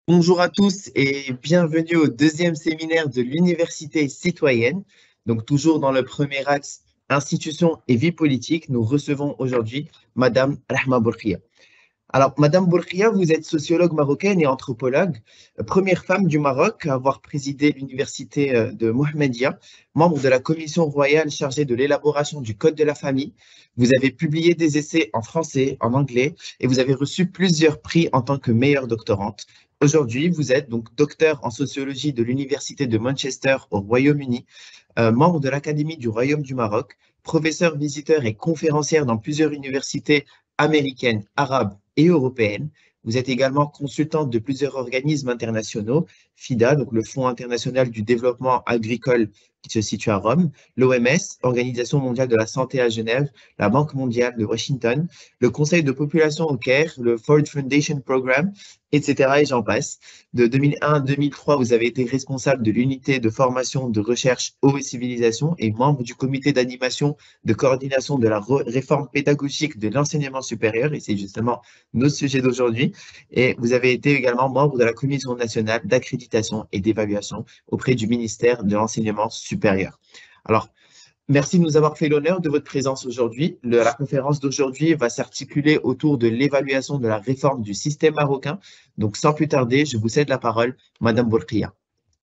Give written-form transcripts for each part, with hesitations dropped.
Bonjour à tous et bienvenue au deuxième séminaire de l'Université citoyenne. Donc toujours dans le premier axe, institutions et vie politique, nous recevons aujourd'hui Madame Rahma Bourkhia. Alors, Madame Bourkhia, vous êtes sociologue marocaine et anthropologue, première femme du Maroc à avoir présidé l'université de Mohammedia, membre de la commission royale chargée de l'élaboration du Code de la famille. Vous avez publié des essais en français, en anglais, et vous avez reçu plusieurs prix en tant que meilleure doctorante. Aujourd'hui, vous êtes donc docteur en sociologie de l'université de Manchester au Royaume-Uni, membre de l'Académie du Royaume du Maroc, professeur visiteur et conférencière dans plusieurs universités américaines, arabes et européennes. Vous êtes également consultante de plusieurs organismes internationaux, FIDA, donc le Fonds international du développement agricole qui se situe à Rome, l'OMS, Organisation mondiale de la santé à Genève, la Banque mondiale de Washington, le Conseil de population au Caire, le Ford Foundation Programme, etc. Et j'en passe. De 2001 à 2003, vous avez été responsable de l'unité de formation de recherche eau et civilisation et membre du comité d'animation de coordination de la réforme pédagogique de l'enseignement supérieur, et c'est justement notre sujet d'aujourd'hui. Et vous avez été également membre de la Commission nationale d'accréditation et d'évaluation auprès du ministère de l'enseignement supérieur. Alors, merci de nous avoir fait l'honneur de votre présence aujourd'hui. La conférence d'aujourd'hui va s'articuler autour de l'évaluation de la réforme du système marocain. Donc, sans plus tarder, je vous cède la parole, Madame Bourkhia.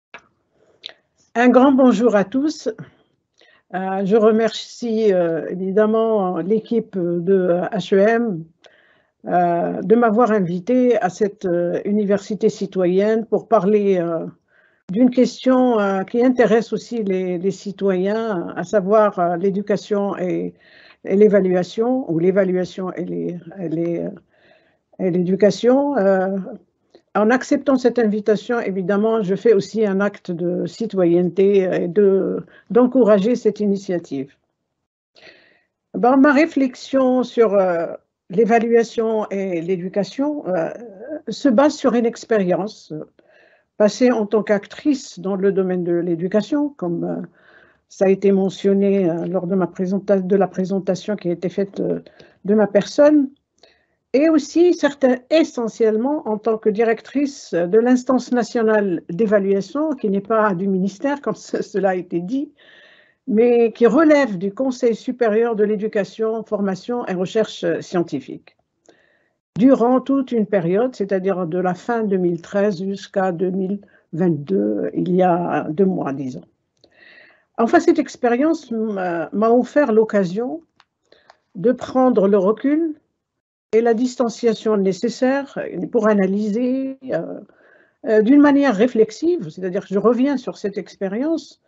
Un grand bonjour à tous. Je remercie évidemment l'équipe de HEM de m'avoir invité à cette université citoyenne pour parler d'une question qui intéresse aussi les citoyens, à savoir l'éducation et l'évaluation, ou l'évaluation et l'éducation. En acceptant cette invitation, évidemment, je fais aussi un acte de citoyenneté et d'encourager cette initiative. Ma réflexion sur l'évaluation et l'éducation se base sur une expérience passée en tant qu'actrice dans le domaine de l'éducation, comme ça a été mentionné lors de la présentation qui a été faite de ma personne. Et aussi, essentiellement, en tant que directrice de l'instance nationale d'évaluation, qui n'est pas du ministère, comme cela a été dit, mais qui relève du Conseil supérieur de l'éducation, formation et recherche scientifique. Durant toute une période, c'est-à-dire de la fin 2013 jusqu'à 2022, il y a 2 mois, disons. Enfin, cette expérience m'a offert l'occasion de prendre le recul et la distanciation nécessaire pour analyser d'une manière réflexive, c'est-à-dire que je reviens sur cette expérience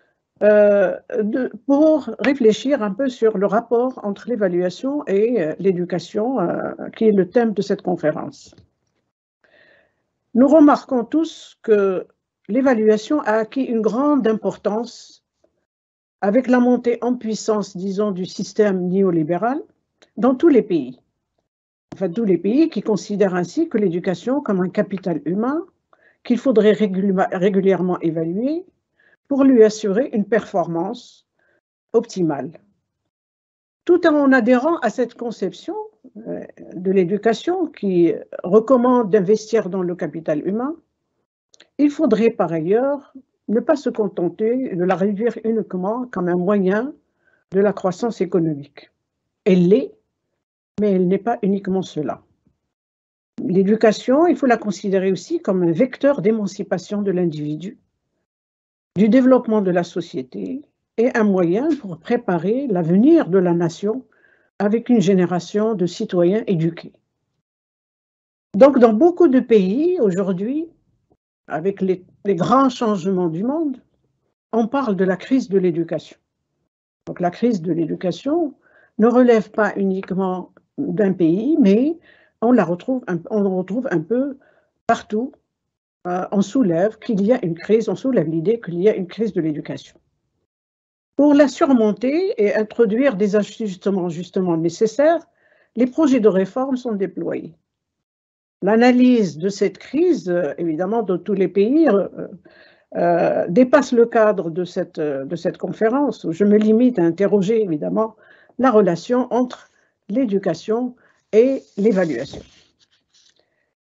pour réfléchir un peu sur le rapport entre l'évaluation et l'éducation, qui est le thème de cette conférence. Nous remarquons tous que l'évaluation a acquis une grande importance avec la montée en puissance, disons, du système néolibéral dans tous les pays. Enfin, tous les pays qui considèrent ainsi que l'éducation comme un capital humain qu'il faudrait régulièrement évaluer pour lui assurer une performance optimale. Tout en adhérant à cette conception de l'éducation qui recommande d'investir dans le capital humain, il faudrait par ailleurs ne pas se contenter de la réduire uniquement comme un moyen de la croissance économique. Elle l'est, mais elle n'est pas uniquement cela. L'éducation, il faut la considérer aussi comme un vecteur d'émancipation de l'individu, du développement de la société et un moyen pour préparer l'avenir de la nation avec une génération de citoyens éduqués. Donc, dans beaucoup de pays aujourd'hui, avec les grands changements du monde, on parle de la crise de l'éducation. Donc, la crise de l'éducation ne relève pas uniquement d'un pays, mais on retrouve un peu partout. On soulève qu'il y a une crise, on soulève l'idée qu'il y a une crise de l'éducation. Pour la surmonter et introduire des ajustements justement nécessaires, les projets de réforme sont déployés. L'analyse de cette crise, évidemment, dans tous les pays, dépasse le cadre de cette conférence, où je me limite à interroger, évidemment, la relation entre l'éducation et l'évaluation.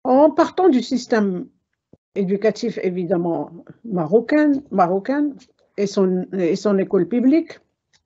En partant du système éducatif évidemment marocain et son école publique,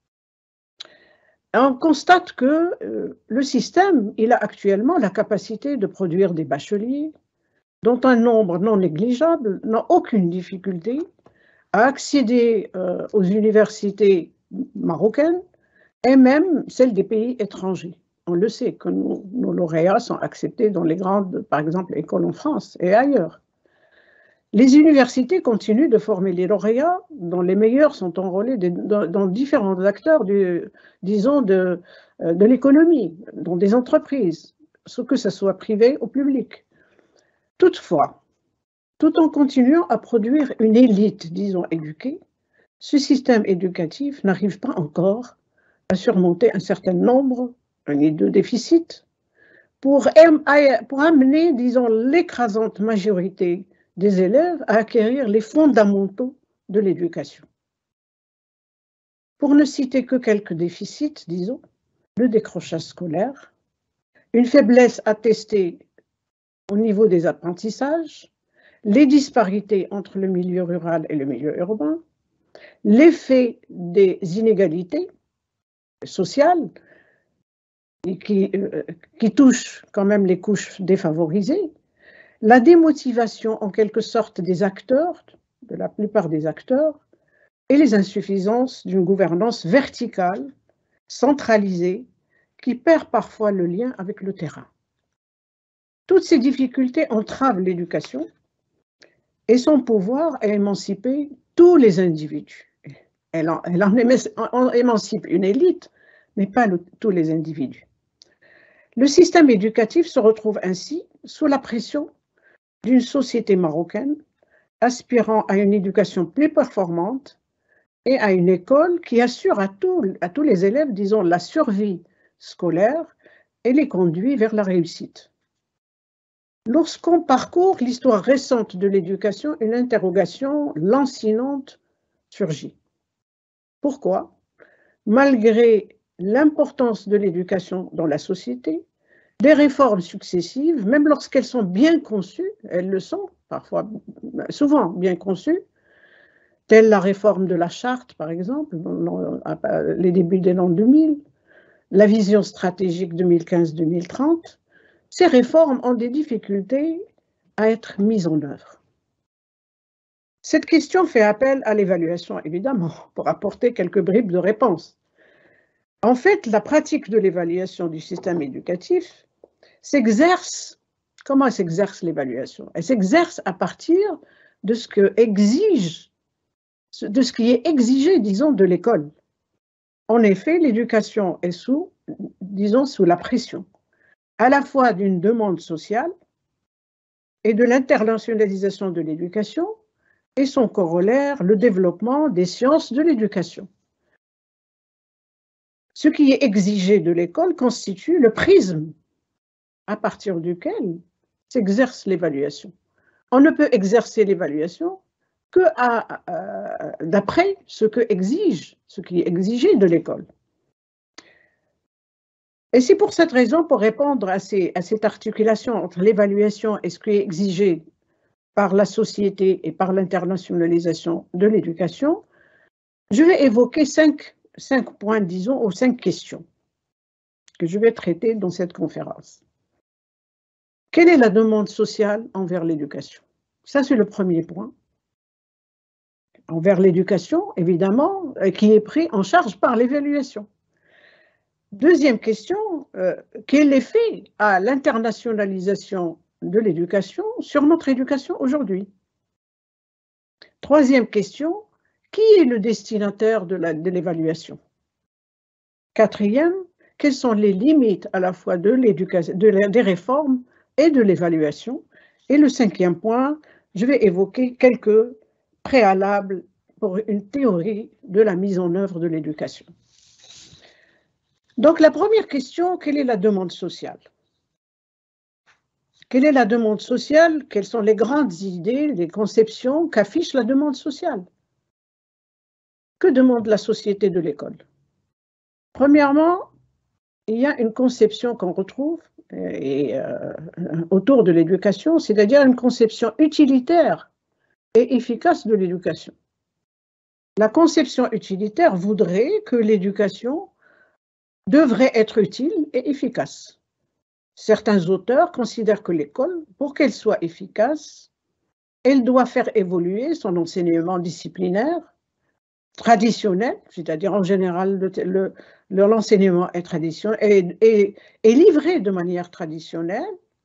on constate que le système, il a actuellement la capacité de produire des bacheliers dont un nombre non négligeable n'a aucune difficulté à accéder aux universités marocaines et même celles des pays étrangers. On le sait que nos lauréats sont acceptés dans les grandes, par exemple, écoles en France et ailleurs. Les universités continuent de former les lauréats, dont les meilleurs sont enrôlés dans différents acteurs, disons, de l'économie, dans des entreprises, que ce soit privé ou public. Toutefois, tout en continuant à produire une élite, disons, éduquée, ce système éducatif n'arrive pas encore à surmonter un certain nombre de déficits pour amener, disons, l'écrasante majorité des élèves à acquérir les fondamentaux de l'éducation. Pour ne citer que quelques déficits, disons, le décrochage scolaire, une faiblesse attestée au niveau des apprentissages, les disparités entre le milieu rural et le milieu urbain, l'effet des inégalités sociales qui touchent quand même les couches défavorisées, la démotivation en quelque sorte des acteurs, de la plupart des acteurs, et les insuffisances d'une gouvernance verticale, centralisée, qui perd parfois le lien avec le terrain. Toutes ces difficultés entravent l'éducation et son pouvoir à émanciper tous les individus. Elle en émancipe une élite, mais pas tous les individus. Le système éducatif se retrouve ainsi sous la pression d'une société marocaine aspirant à une éducation plus performante et à une école qui assure à tous les élèves, disons, la survie scolaire et les conduit vers la réussite. Lorsqu'on parcourt l'histoire récente de l'éducation, une interrogation lancinante surgit. Pourquoi, malgré l'importance de l'éducation dans la société, des réformes successives, même lorsqu'elles sont bien conçues, elles le sont, parfois, souvent bien conçues, telle la réforme de la charte, par exemple, dans les débuts des l'an 2000, la vision stratégique 2015-2030, ces réformes ont des difficultés à être mises en œuvre. Cette question fait appel à l'évaluation, évidemment, pour apporter quelques bribes de réponse. En fait, la pratique de l'évaluation du système éducatif s'exerce. Comment s'exerce l'évaluation? Elle s'exerce à partir de ce qui est exigé, disons, de l'école. En effet, l'éducation est sous la pression, à la fois d'une demande sociale et de l'internationalisation de l'éducation et son corollaire, le développement des sciences de l'éducation. Ce qui est exigé de l'école constitue le prisme à partir duquel s'exerce l'évaluation. On ne peut exercer l'évaluation que d'après ce qui est exigé de l'école. Et c'est pour cette raison, pour répondre à cette articulation entre l'évaluation et ce qui est exigé par la société et par l'internationalisation de l'éducation, je vais évoquer cinq points, disons, ou 5 questions que je vais traiter dans cette conférence. Quelle est la demande sociale envers l'éducation? Ça, c'est le premier point. Envers l'éducation, évidemment, qui est pris en charge par l'évaluation. Deuxième question, quel effet a l'internationalisation de l'éducation sur notre éducation aujourd'hui? Troisième question, qui est le destinataire de l'évaluation? Quatrième, quelles sont les limites à la fois des réformes et de l'évaluation? Et le cinquième point, je vais évoquer quelques préalables pour une théorie de la mise en œuvre de l'éducation. Donc, la première question, quelle est la demande sociale? Quelle est la demande sociale? Quelles sont les grandes idées, les conceptions qu'affiche la demande sociale? Que demande la société de l'école? Premièrement, il y a une conception qu'on retrouve autour de l'éducation, c'est-à-dire une conception utilitaire et efficace de l'éducation. La conception utilitaire voudrait que l'éducation devrait être utile et efficace. Certains auteurs considèrent que l'école, pour qu'elle soit efficace, elle doit faire évoluer son enseignement disciplinaire, traditionnel, c'est-à-dire en général l'enseignement est traditionnel et livré de manière traditionnelle,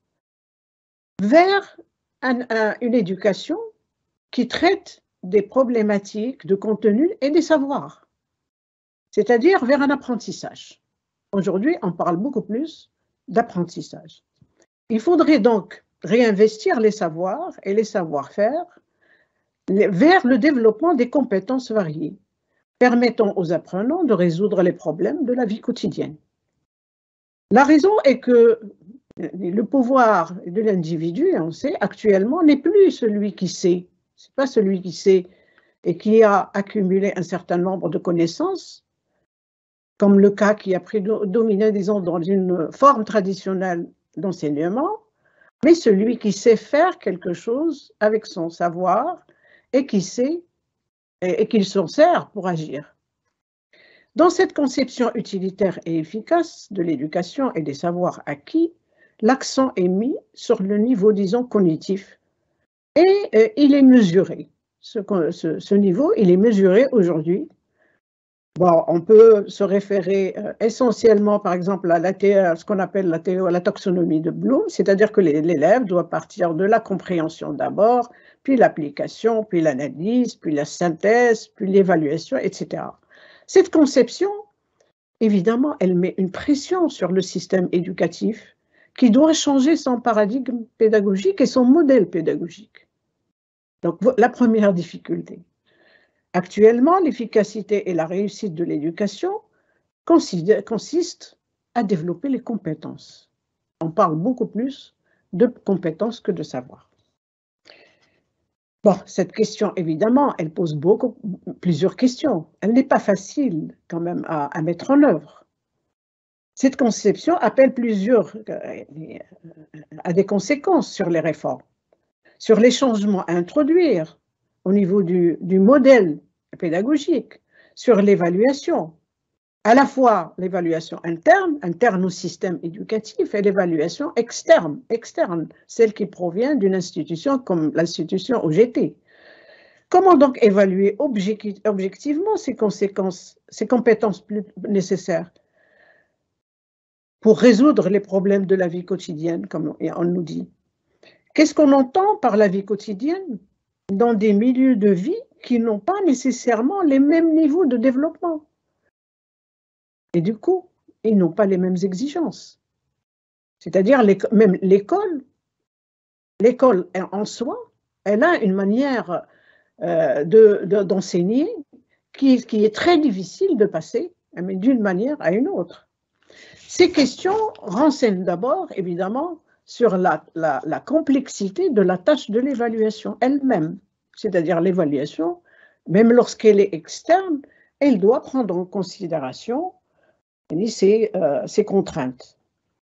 vers une éducation qui traite des problématiques de contenu et des savoirs, c'est-à-dire vers un apprentissage. Aujourd'hui, on parle beaucoup plus d'apprentissage. Il faudrait donc réinvestir les savoirs et les savoir-faire vers le développement des compétences variées, permettant aux apprenants de résoudre les problèmes de la vie quotidienne. La raison est que le pouvoir de l'individu, on sait, actuellement, n'est plus celui qui sait. Ce n'est pas celui qui sait et qui a accumulé un certain nombre de connaissances, comme le cas qui a prédominé, disons, dans une forme traditionnelle d'enseignement, mais celui qui sait faire quelque chose avec son savoir et qui sait et qu'il s'en sert pour agir. Dans cette conception utilitaire et efficace de l'éducation et des savoirs acquis, l'accent est mis sur le niveau, disons, cognitif et il est mesuré. Ce niveau, il est mesuré aujourd'hui. Bon, on peut se référer essentiellement, par exemple, à ce qu'on appelle la taxonomie de Bloom, c'est-à-dire que l'élève doit partir de la compréhension d'abord, puis l'application, puis l'analyse, puis la synthèse, puis l'évaluation, etc. Cette conception, évidemment, elle met une pression sur le système éducatif qui doit changer son paradigme pédagogique et son modèle pédagogique. Donc, la première difficulté. Actuellement, l'efficacité et la réussite de l'éducation consistent à développer les compétences. On parle beaucoup plus de compétences que de savoir. Bon, cette question, évidemment, elle pose plusieurs questions. Elle n'est pas facile, quand même, à mettre en œuvre. Cette conception appelle à des conséquences sur les réformes, sur les changements à introduire au niveau du modèle pédagogique, sur l'évaluation, à la fois l'évaluation interne au système éducatif, et l'évaluation externe, celle qui provient d'une institution comme l'institution OGT. Comment donc évaluer objectivement ces compétences plus nécessaires pour résoudre les problèmes de la vie quotidienne, comme on nous dit? Qu'est-ce qu'on entend par la vie quotidienne dans des milieux de vie qui n'ont pas nécessairement les mêmes niveaux de développement? Et du coup, ils n'ont pas les mêmes exigences. C'est-à-dire, même l'école en soi, elle a une manière d'enseigner qui est très difficile de passer, mais d'une manière à une autre. Ces questions renseignent d'abord, évidemment, sur la complexité de la tâche de l'évaluation elle-même. C'est-à-dire l'évaluation, même lorsqu'elle est externe, elle doit prendre en considération ces contraintes.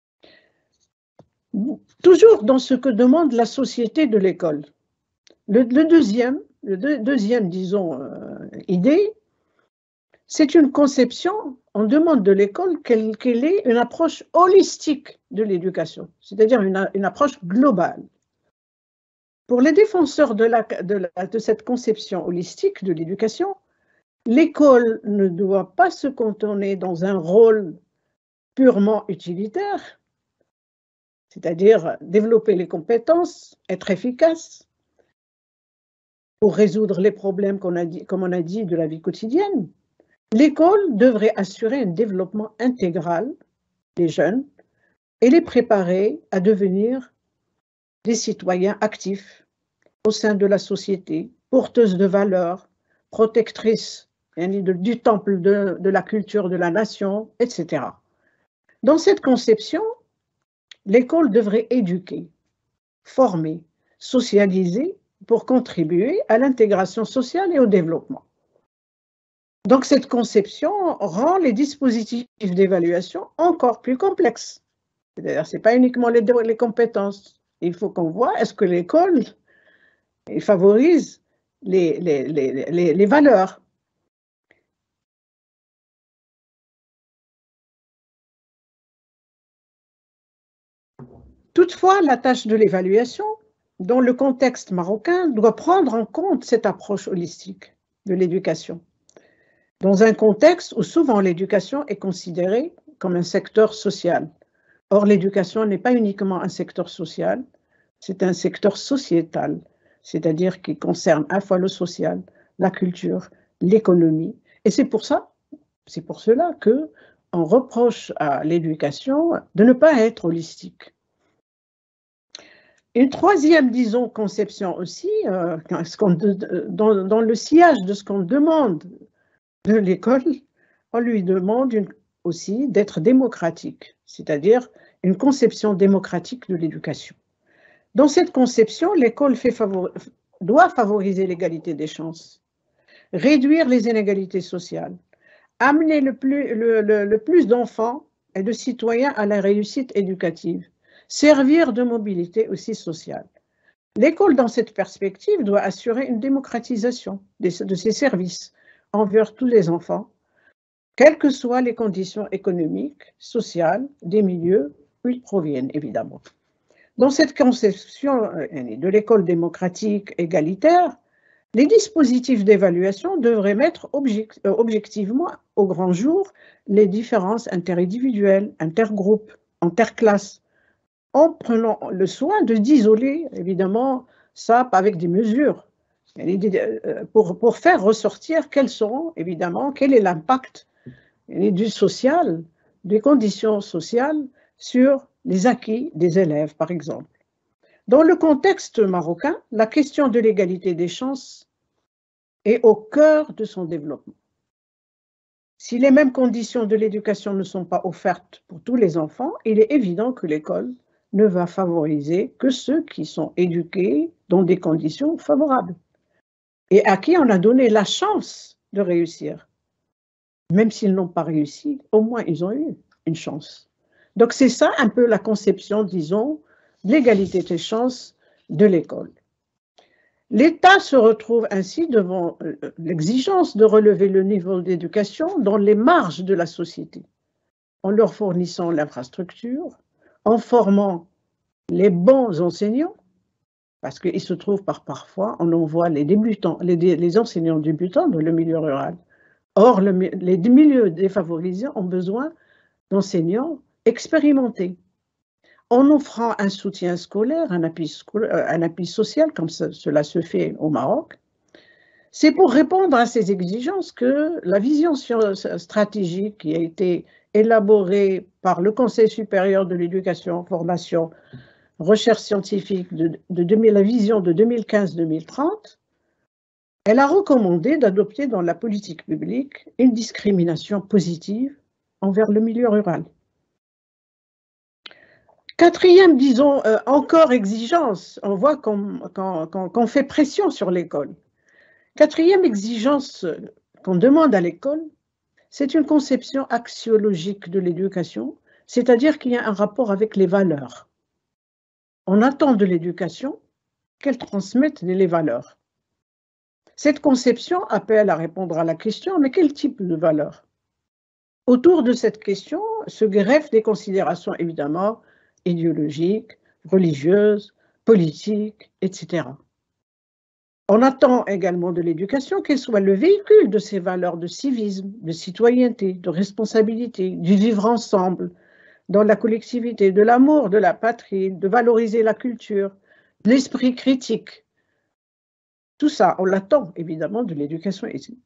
Toujours dans ce que demande la société de l'école. Le deuxième, disons, idée, c'est une conception, on demande de l'école qu'elle ait une approche holistique de l'éducation, c'est-à-dire une approche globale. Pour les défenseurs de cette conception holistique de l'éducation, l'école ne doit pas se cantonner dans un rôle purement utilitaire, c'est-à-dire développer les compétences, être efficace pour résoudre les problèmes, comme on a dit, de la vie quotidienne. L'école devrait assurer un développement intégral des jeunes et les préparer à devenir des citoyens actifs au sein de la société, porteuses de valeurs, protectrices du temple de la culture de la nation, etc. Dans cette conception, l'école devrait éduquer, former, socialiser pour contribuer à l'intégration sociale et au développement. Donc cette conception rend les dispositifs d'évaluation encore plus complexes. C'est-à-dire, ce n'est pas uniquement les compétences. Il faut qu'on voit, est-ce que l'école favorise les valeurs. Toutefois, la tâche de l'évaluation, dans le contexte marocain, doit prendre en compte cette approche holistique de l'éducation, dans un contexte où souvent l'éducation est considérée comme un secteur social. Or, l'éducation n'est pas uniquement un secteur social, c'est un secteur sociétal, c'est-à-dire qui concerne à la fois le social, la culture, l'économie. Et c'est pour cela qu'on reproche à l'éducation de ne pas être holistique. Une troisième, disons, conception aussi, dans le sillage de ce qu'on demande de l'école, on lui demande aussi d'être démocratique, c'est-à-dire une conception démocratique de l'éducation. Dans cette conception, l'école doit favoriser l'égalité des chances, réduire les inégalités sociales, amener le plus d'enfants et de citoyens à la réussite éducative, servir de mobilité aussi sociale. L'école, dans cette perspective, doit assurer une démocratisation de ses services envers tous les enfants, quelles que soient les conditions économiques, sociales, des milieux où ils proviennent, évidemment. Dans cette conception de l'école démocratique égalitaire, les dispositifs d'évaluation devraient mettre objectivement au grand jour les différences interindividuelles, intergroupes, interclasses, en prenant le soin d'isoler, évidemment, ça avec des mesures, pour faire ressortir quel est l'impact du social, des conditions sociales sur les acquis des élèves, par exemple. Dans le contexte marocain, la question de l'égalité des chances est au cœur de son développement. Si les mêmes conditions de l'éducation ne sont pas offertes pour tous les enfants, il est évident que l'école ne va favoriser que ceux qui sont éduqués dans des conditions favorables et à qui on a donné la chance de réussir. Même s'ils n'ont pas réussi, au moins ils ont eu une chance. Donc c'est ça un peu la conception, disons, de l'égalité des chances de l'école. L'État se retrouve ainsi devant l'exigence de relever le niveau d'éducation dans les marges de la société, en leur fournissant l'infrastructure, en formant les bons enseignants, parce qu'il se trouve parfois, on envoie les enseignants débutants dans le milieu rural. Or, les milieux défavorisés ont besoin d'enseignants expérimentés, en offrant un soutien scolaire, un appui social, comme cela se fait au Maroc. C'est pour répondre à ces exigences que la vision stratégique qui a été élaborée par le Conseil supérieur de l'éducation, formation, recherche scientifique la vision de 2015-2030, elle a recommandé d'adopter dans la politique publique une discrimination positive envers le milieu rural. Quatrième, disons, encore exigence, on voit qu'on fait pression sur l'école. Quatrième exigence qu'on demande à l'école, c'est une conception axiologique de l'éducation, c'est-à-dire qu'il y a un rapport avec les valeurs. On attend de l'éducation qu'elle transmette les valeurs. Cette conception appelle à répondre à la question, mais quel type de valeurs? Autour de cette question se greffent des considérations évidemment idéologiques, religieuses, politiques, etc. On attend également de l'éducation qu'elle soit le véhicule de ces valeurs de civisme, de citoyenneté, de responsabilité, du vivre ensemble, dans la collectivité, de l'amour de la patrie, de valoriser la culture, de l'esprit critique. Tout ça, on l'attend évidemment de l'éducation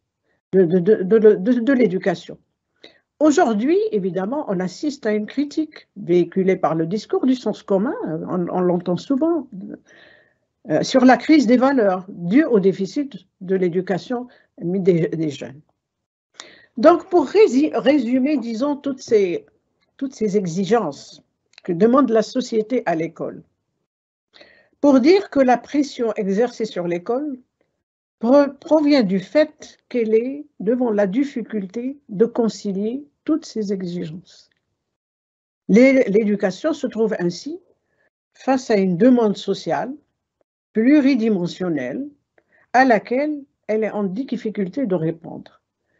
de l'éducation. Aujourd'hui, évidemment, on assiste à une critique véhiculée par le discours du sens commun, on l'entend souvent, sur la crise des valeurs due au déficit de l'éducation des jeunes. Donc, pour résumer, disons, toutes ces exigences que demande la société à l'école, pour dire que la pression exercée sur l'école provient du fait qu'elle est devant la difficulté de concilier toutes ces exigences. L'éducation se trouve ainsi face à une demande sociale pluridimensionnelle à laquelle elle est en difficulté de répondre.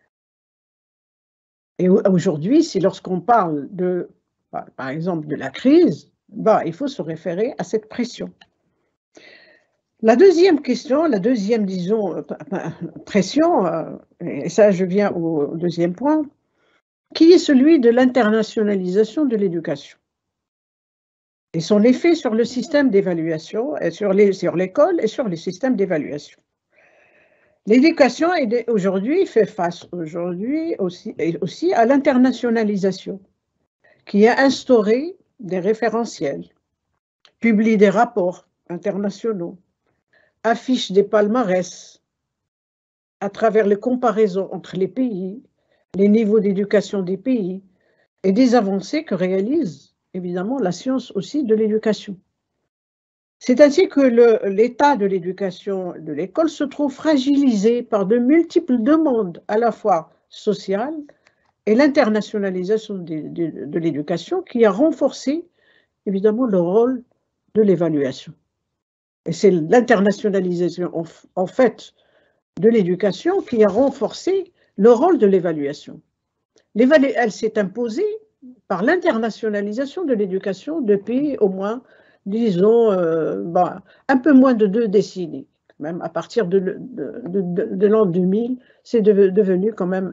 Et aujourd'hui, si lorsqu'on parle par exemple, de la crise, il faut se référer à cette pression. La deuxième question, disons, pression, et ça je viens au deuxième point, qui est celui de l'internationalisation de l'éducation et son effet sur le système d'évaluation, sur l'école et sur les systèmes d'évaluation. L'éducation aujourd'hui fait face aussi à l'internationalisation, qui a instauré des référentiels, publie des rapports internationaux, affiche des palmarès à travers les comparaisons entre les pays, les niveaux d'éducation des pays et des avancées que réalise évidemment la science aussi de l'éducation. C'est ainsi que l'état de l'éducation de l'école se trouve fragilisé par de multiples demandes à la fois sociales et l'internationalisation de l'éducation qui a renforcé évidemment le rôle de l'évaluation. Et c'est l'internationalisation en fait de l'éducation qui a renforcé le rôle de l'évaluation. Elle s'est imposée par l'internationalisation de l'éducation depuis au moins, disons, un peu moins de 2 décennies. Même à partir de l'an 2000, c'est devenu quand même,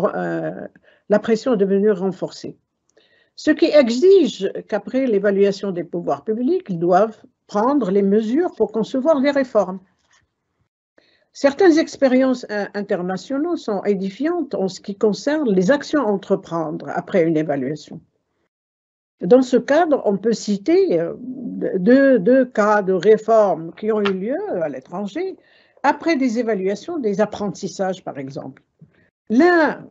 la pression est devenue renforcée. Ce qui exige qu'après l'évaluation des pouvoirs publics, ils doivent prendre les mesures pour concevoir des réformes. Certaines expériences internationales sont édifiantes en ce qui concerne les actions à entreprendre après une évaluation. Dans ce cadre, on peut citer deux cas de réformes qui ont eu lieu à l'étranger après des évaluations des apprentissages, par exemple. L'un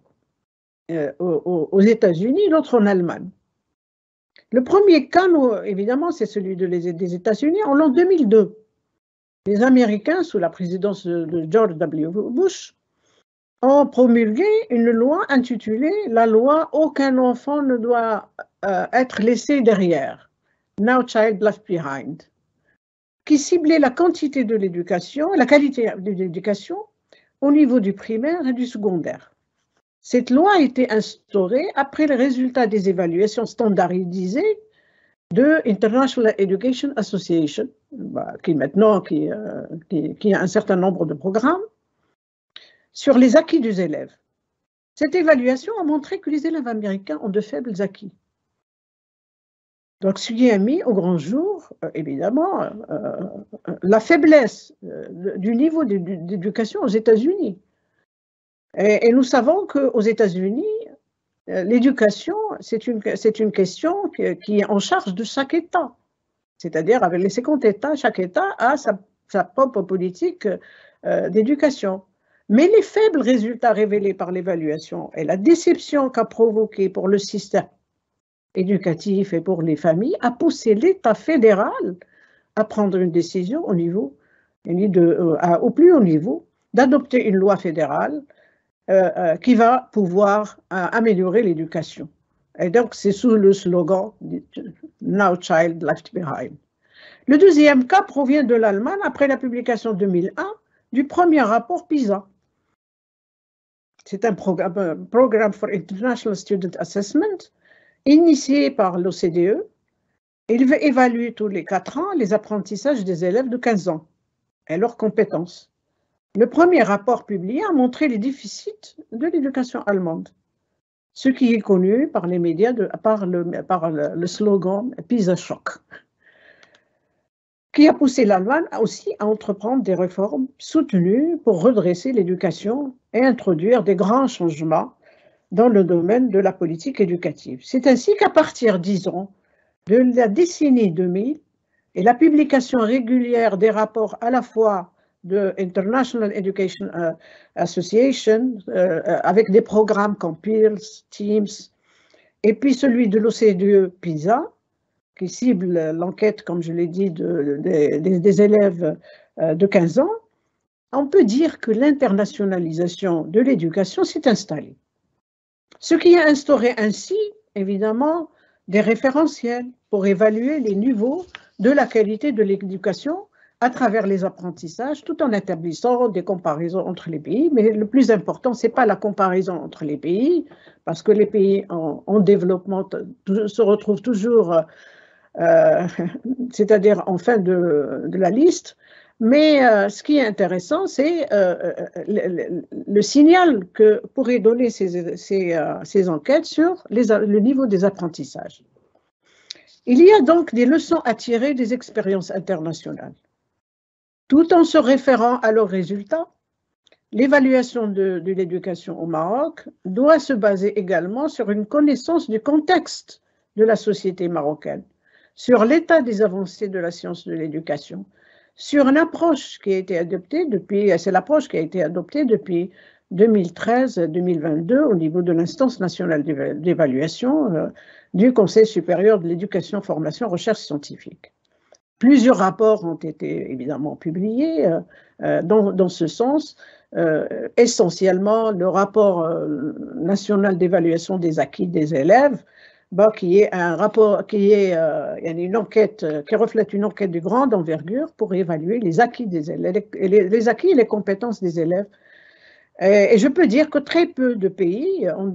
aux États-Unis, l'autre en Allemagne. Le premier cas, évidemment, c'est celui des États-Unis en l'an 2002. Les Américains, sous la présidence de George W. Bush, ont promulgué une loi intitulée « La loi Aucun enfant ne doit être laissé derrière », No Child Left Behind, qui ciblait la quantité de l'éducation, la qualité de l'éducation au niveau du primaire et du secondaire. Cette loi a été instaurée après les résultats des évaluations standardisées de International Education Association, qui a un certain nombre de programmes, sur les acquis des élèves. Cette évaluation a montré que les élèves américains ont de faibles acquis. Donc, ce qui a mis au grand jour, évidemment, la faiblesse du niveau d'éducation aux États-Unis. Et nous savons qu'aux États-Unis, l'éducation, c'est une question qui est en charge de chaque État. C'est-à-dire, avec les 50 États, chaque État a sa propre politique d'éducation. Mais les faibles résultats révélés par l'évaluation et la déception qu'a provoqué pour le système éducatif et pour les familles a poussé l'État fédéral à prendre une décision au plus haut niveau, d'adopter une loi fédérale qui va pouvoir améliorer l'éducation. Et donc, c'est sous le slogan « No Child Left Behind ». Le deuxième cas provient de l'Allemagne après la publication en 2001 du premier rapport PISA. C'est un Programme for International Student Assessment initié par l'OCDE. Il veut évaluer tous les 4 ans les apprentissages des élèves de 15 ans et leurs compétences. Le premier rapport publié a montré les déficits de l'éducation allemande, ce qui est connu par les médias par le slogan « PISA Shock », qui a poussé l'Allemagne aussi à entreprendre des réformes soutenues pour redresser l'éducation et introduire des grands changements dans le domaine de la politique éducative. C'est ainsi qu'à partir, disons, de la décennie 2000 et la publication régulière des rapports à la fois de International Education Association, avec des programmes comme PEARS, TEAMS, et puis celui de l'OCDE PISA, qui cible l'enquête, comme je l'ai dit, des élèves de 15 ans, on peut dire que l'internationalisation de l'éducation s'est installée. Ce qui a instauré ainsi, évidemment, des référentiels pour évaluer les niveaux de la qualité de l'éducation à travers les apprentissages, tout en établissant des comparaisons entre les pays. Mais le plus important, ce n'est pas la comparaison entre les pays, parce que les pays en développement se retrouvent toujours, c'est-à-dire en fin de la liste. Mais ce qui est intéressant, c'est le signal que pourraient donner ces enquêtes sur le niveau des apprentissages. Il y a donc des leçons à tirer des expériences internationales. Tout en se référant à leurs résultats, l'évaluation de l'éducation au Maroc doit se baser également sur une connaissance du contexte de la société marocaine, sur l'état des avancées de la science de l'éducation, sur une approche qui a été adoptée c'est l'approche qui a été adoptée depuis 2013-2022 au niveau de l'instance nationale d'évaluation du Conseil supérieur de l'éducation, formation, recherche scientifique. Plusieurs rapports ont été évidemment publiés dans ce sens, essentiellement le rapport national d'évaluation des acquis des élèves, qui est un rapport, une enquête qui reflète une enquête de grande envergure pour évaluer les acquis des élèves, les acquis et les compétences des élèves. Et je peux dire que très peu de pays ont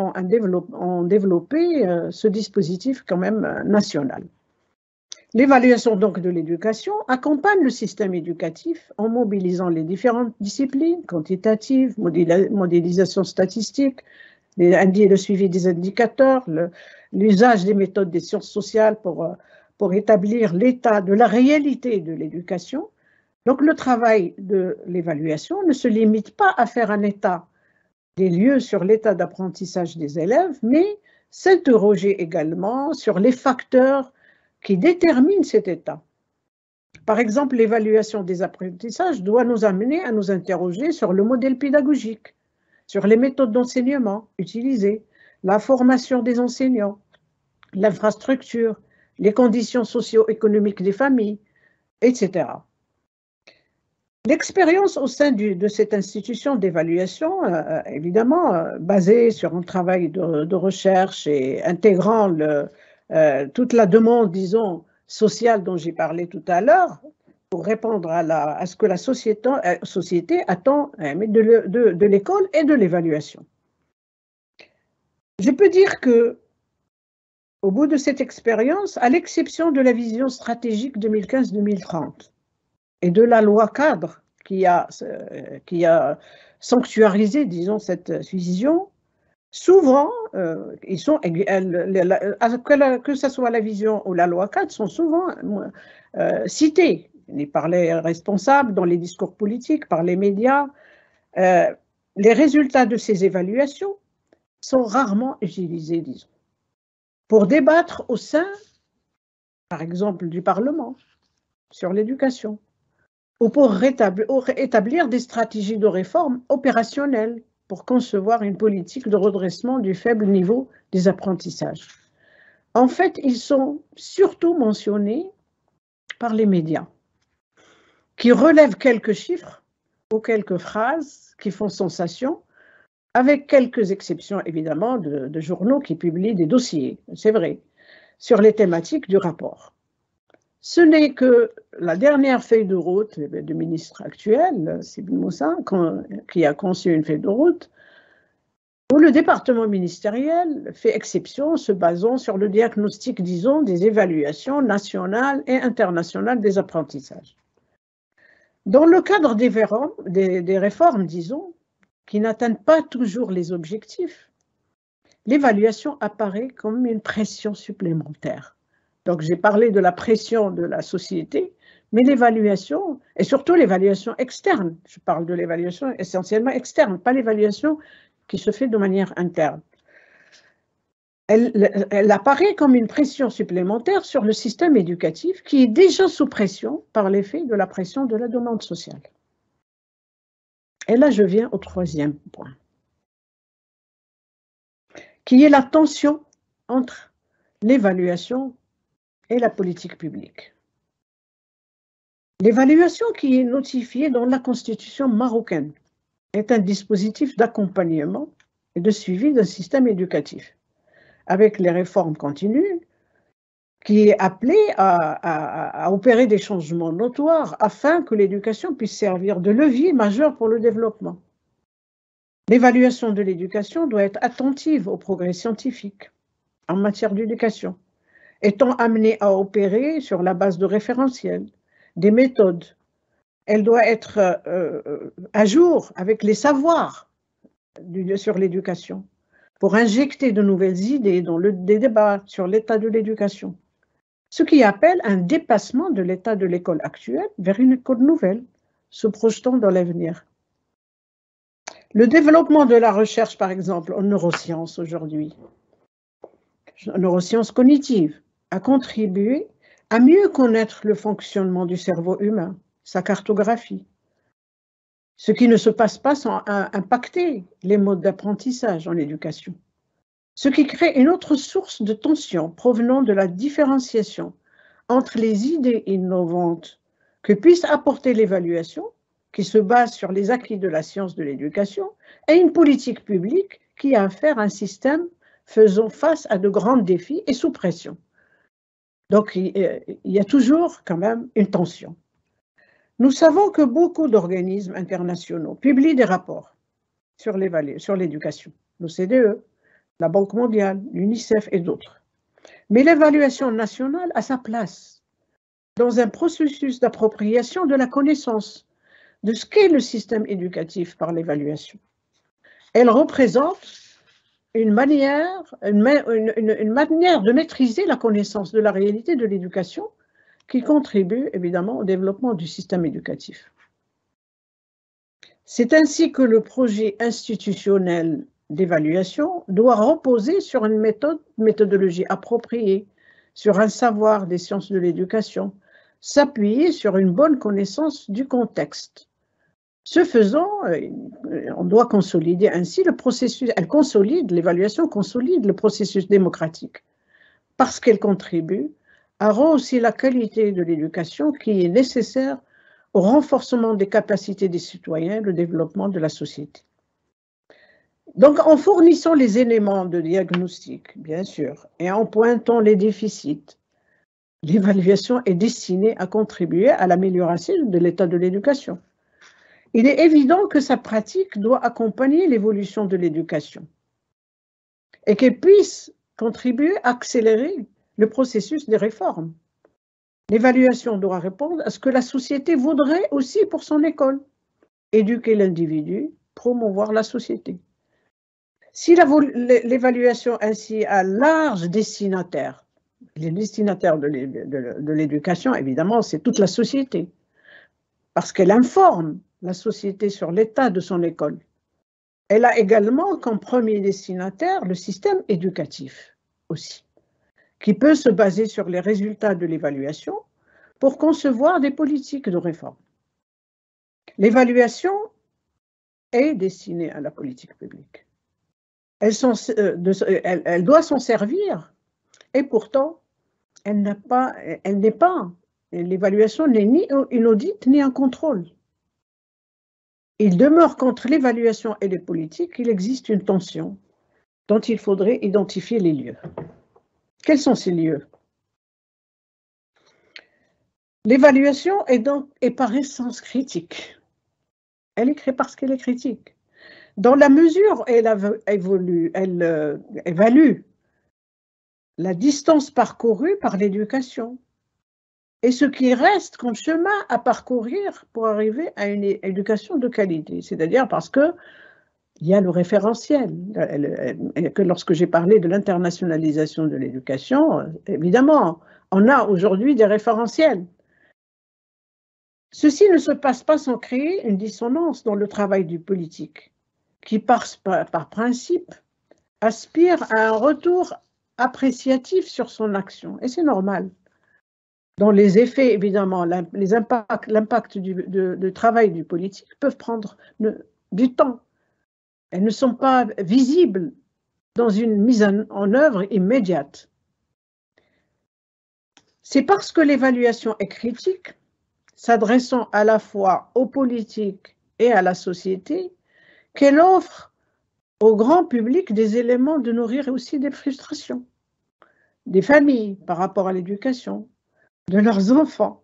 développé ce dispositif quand même national. L'évaluation donc de l'éducation accompagne le système éducatif en mobilisant les différentes disciplines quantitatives, modélisation statistique, le suivi des indicateurs, l'usage des méthodes des sciences sociales pour établir l'état de la réalité de l'éducation. Donc le travail de l'évaluation ne se limite pas à faire un état des lieux sur l'état d'apprentissage des élèves, mais s'interroger également sur les facteurs qui déterminent cet état. Par exemple, l'évaluation des apprentissages doit nous amener à nous interroger sur le modèle pédagogique, sur les méthodes d'enseignement utilisées, la formation des enseignants, l'infrastructure, les conditions socio-économiques des familles, etc. L'expérience au sein de cette institution d'évaluation, évidemment, basée sur un travail de recherche et intégrant toute la demande, disons, sociale dont j'ai parlé tout à l'heure, pour répondre à ce que la société attend de l'école et de l'évaluation. Je peux dire que, au bout de cette expérience, à l'exception de la vision stratégique 2015-2030 et de la loi cadre qui a sanctuarisé, disons, cette vision, souvent, que ce soit la vision ou la loi cadre, sont souvent cités par les responsables dans les discours politiques, par les médias. Les résultats de ces évaluations sont rarement utilisés, disons, pour débattre au sein, par exemple, du Parlement sur l'éducation, ou pour établir des stratégies de réforme opérationnelles pour concevoir une politique de redressement du faible niveau des apprentissages. En fait, ils sont surtout mentionnés par les médias, qui relèvent quelques chiffres ou quelques phrases qui font sensation, avec quelques exceptions évidemment de journaux qui publient des dossiers, c'est vrai, sur les thématiques du rapport. Ce n'est que la dernière feuille de route du ministre actuel, Sibn Moussa, qui a conçu une feuille de route, où le département ministériel fait exception se basant sur le diagnostic, disons, des évaluations nationales et internationales des apprentissages. Dans le cadre des réformes, disons, qui n'atteignent pas toujours les objectifs, l'évaluation apparaît comme une pression supplémentaire. Donc, j'ai parlé de la pression de la société, mais l'évaluation, et surtout l'évaluation externe, je parle de l'évaluation essentiellement externe, pas l'évaluation qui se fait de manière interne. Elle apparaît comme une pression supplémentaire sur le système éducatif qui est déjà sous pression par l'effet de la pression de la demande sociale. Et là, je viens au troisième point, qui est la tension entre l'évaluation et la politique publique. L'évaluation qui est notifiée dans la Constitution marocaine est un dispositif d'accompagnement et de suivi d'un système éducatif. Avec les réformes continues, qui est appelé à opérer des changements notoires afin que l'éducation puisse servir de levier majeur pour le développement. L'évaluation de l'éducation doit être attentive au progrès scientifique en matière d'éducation, étant amenée à opérer sur la base de référentiels, des méthodes. Elle doit être à jour avec les savoirs sur l'éducation pour injecter de nouvelles idées dans des débats sur l'état de l'éducation, ce qui appelle un dépassement de l'état de l'école actuelle vers une école nouvelle, se projetant dans l'avenir. Le développement de la recherche, par exemple, en neurosciences aujourd'hui, neurosciences cognitives, a contribué à mieux connaître le fonctionnement du cerveau humain, sa cartographie, ce qui ne se passe pas sans impacter les modes d'apprentissage en éducation, ce qui crée une autre source de tension provenant de la différenciation entre les idées innovantes que puisse apporter l'évaluation, qui se base sur les acquis de la science de l'éducation, et une politique publique qui a à faire un système faisant face à de grands défis et sous pression. Donc, il y a toujours quand même une tension. Nous savons que beaucoup d'organismes internationaux publient des rapports sur l'éducation, l'OCDE, la Banque mondiale, l'UNICEF et d'autres. Mais l'évaluation nationale a sa place dans un processus d'appropriation de la connaissance de ce qu'est le système éducatif par l'évaluation. Elle représente une manière de maîtriser la connaissance de la réalité de l'éducation qui contribue évidemment au développement du système éducatif. C'est ainsi que le projet institutionnel d'évaluation doit reposer sur une méthodologie appropriée, sur un savoir des sciences de l'éducation, s'appuyer sur une bonne connaissance du contexte. Ce faisant, on doit consolider ainsi le processus, l'évaluation consolide le processus démocratique, parce qu'elle contribue à rehausser la qualité de l'éducation qui est nécessaire au renforcement des capacités des citoyens, le développement de la société. Donc, en fournissant les éléments de diagnostic, bien sûr, et en pointant les déficits, l'évaluation est destinée à contribuer à l'amélioration de l'état de l'éducation. Il est évident que sa pratique doit accompagner l'évolution de l'éducation et qu'elle puisse contribuer à accélérer le processus des réformes. L'évaluation doit répondre à ce que la société voudrait aussi pour son école, éduquer l'individu, promouvoir la société. Si l'évaluation ainsi a large destinataire, les destinataires de l'éducation, évidemment, c'est toute la société, parce qu'elle informe la société sur l'état de son école. Elle a également comme premier destinataire le système éducatif aussi, qui peut se baser sur les résultats de l'évaluation pour concevoir des politiques de réforme. L'évaluation est destinée à la politique publique. Elle doit s'en servir et pourtant, l'évaluation n'est ni une audit ni un contrôle. Il demeure qu'entre l'évaluation et les politiques, il existe une tension dont il faudrait identifier les lieux. Quels sont ces lieux? L'évaluation est par essence critique. Elle est parce qu'elle est critique. Dans la mesure où elle évalue la distance parcourue par l'éducation et ce qui reste comme chemin à parcourir pour arriver à une éducation de qualité. C'est-à-dire parce qu'il y a le référentiel. Que lorsque j'ai parlé de l'internationalisation de l'éducation, évidemment, on a aujourd'hui des référentiels. Ceci ne se passe pas sans créer une dissonance dans le travail du politique, qui par principe aspire à un retour appréciatif sur son action. Et c'est normal. Dans les effets, évidemment, l'impact du travail du politique peuvent prendre du temps. Elles ne sont pas visibles dans une mise en œuvre immédiate. C'est parce que l'évaluation est critique, s'adressant à la fois aux politiques et à la société, qu'elle offre au grand public des éléments de nourrir aussi des frustrations. des familles par rapport à l'éducation de leurs enfants.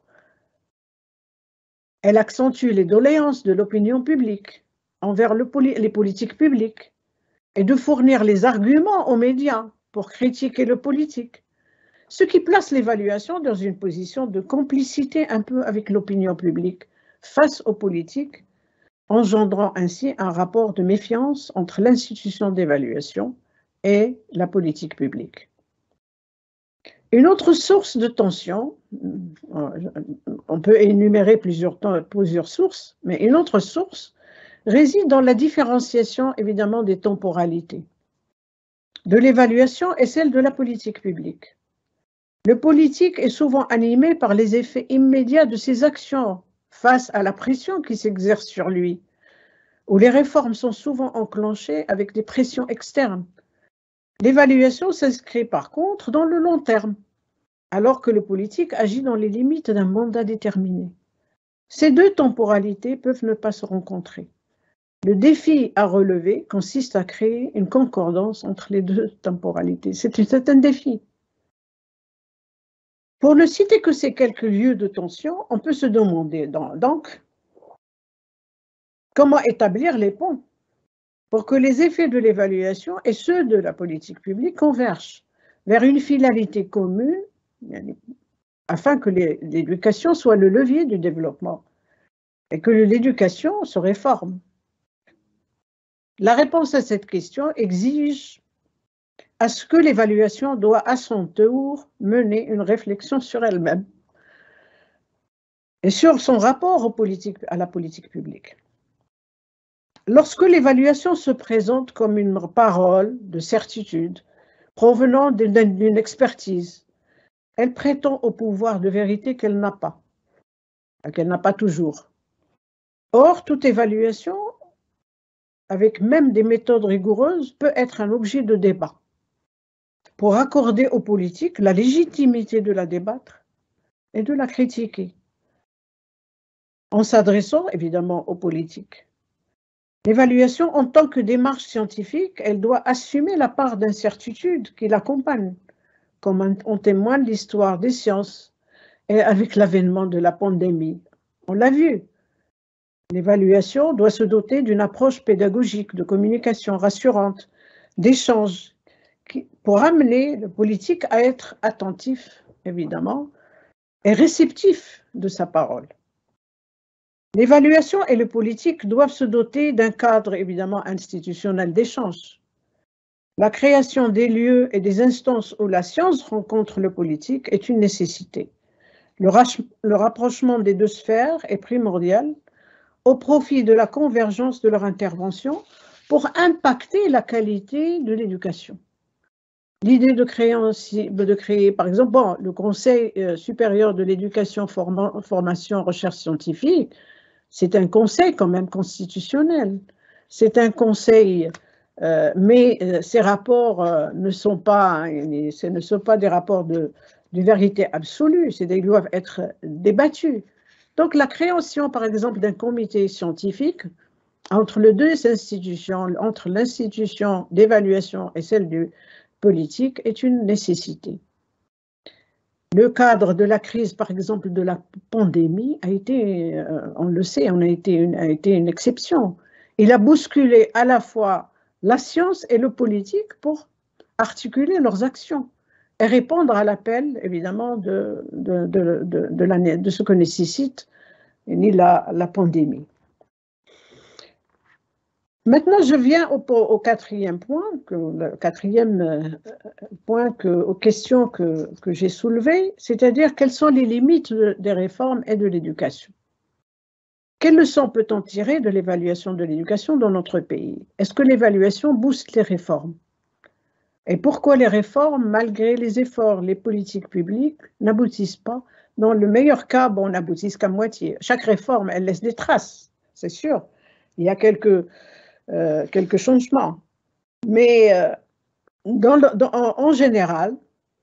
Elle accentue les doléances de l'opinion publique envers les politiques publiques et de fournir les arguments aux médias pour critiquer le politique, ce qui place l'évaluation dans une position de complicité un peu avec l'opinion publique face aux politiques, engendrant ainsi un rapport de méfiance entre l'institution d'évaluation et la politique publique. Une autre source de tension, on peut énumérer plusieurs sources, mais une autre source réside dans la différenciation évidemment des temporalités de l'évaluation et celle de la politique publique. Le politique est souvent animé par les effets immédiats de ses actions face à la pression qui s'exerce sur lui, où les réformes sont souvent enclenchées avec des pressions externes. L'évaluation s'inscrit par contre dans le long terme, alors que le politique agit dans les limites d'un mandat déterminé. Ces deux temporalités peuvent ne pas se rencontrer. Le défi à relever consiste à créer une concordance entre les deux temporalités. C'est un défi. Pour ne citer que ces quelques lieux de tension, on peut se demander donc comment établir les ponts pour que les effets de l'évaluation et ceux de la politique publique convergent vers une finalité commune afin que l'éducation soit le levier du développement et que l'éducation se réforme. La réponse à cette question exige à ce que l'évaluation doit à son tour mener une réflexion sur elle-même et sur son rapport à la politique publique. Lorsque l'évaluation se présente comme une parole de certitude provenant d'une expertise, elle prétend au pouvoir de vérité qu'elle n'a pas toujours. Or, toute évaluation, avec même des méthodes rigoureuses, peut être un objet de débat pour accorder aux politiques la légitimité de la débattre et de la critiquer, en s'adressant évidemment aux politiques. L'évaluation en tant que démarche scientifique, elle doit assumer la part d'incertitude qui l'accompagne, comme en témoigne l'histoire des sciences et avec l'avènement de la pandémie. On l'a vu. L'évaluation doit se doter d'une approche pédagogique, de communication rassurante, d'échange, pour amener le politique à être attentif, évidemment, et réceptif de sa parole. L'évaluation et le politique doivent se doter d'un cadre, évidemment, institutionnel d'échange. La création des lieux et des instances où la science rencontre le politique est une nécessité. Le rapprochement des deux sphères est primordial au profit de la convergence de leur intervention pour impacter la qualité de l'éducation. L'idée de créer, par exemple, le Conseil supérieur de l'éducation, formation, recherche scientifique, c'est un conseil quand même constitutionnel. C'est un conseil, mais ces rapports ne sont pas des rapports de vérité absolue, ils doivent être débattus. Donc la création, par exemple, d'un comité scientifique entre les deux institutions, entre l'institution d'évaluation et celle du politique, est une nécessité. Le cadre de la crise, par exemple, de la pandémie, a été, on le sait, a été une exception. Il a bousculé à la fois la science et le politique pour articuler leurs actions et répondre à l'appel, évidemment, de ce que nécessite la pandémie. Maintenant, je viens au quatrième point, aux questions que j'ai soulevées, c'est-à-dire quelles sont les limites des réformes et de l'éducation. Quelles leçons peut-on tirer de l'évaluation de l'éducation dans notre pays? Est-ce que l'évaluation booste les réformes? Et pourquoi les réformes, malgré les efforts, les politiques publiques, n'aboutissent pas? Dans le meilleur cas, n'aboutissent qu'à moitié. Chaque réforme, elle laisse des traces, c'est sûr. Il y a quelques changements. Mais en général,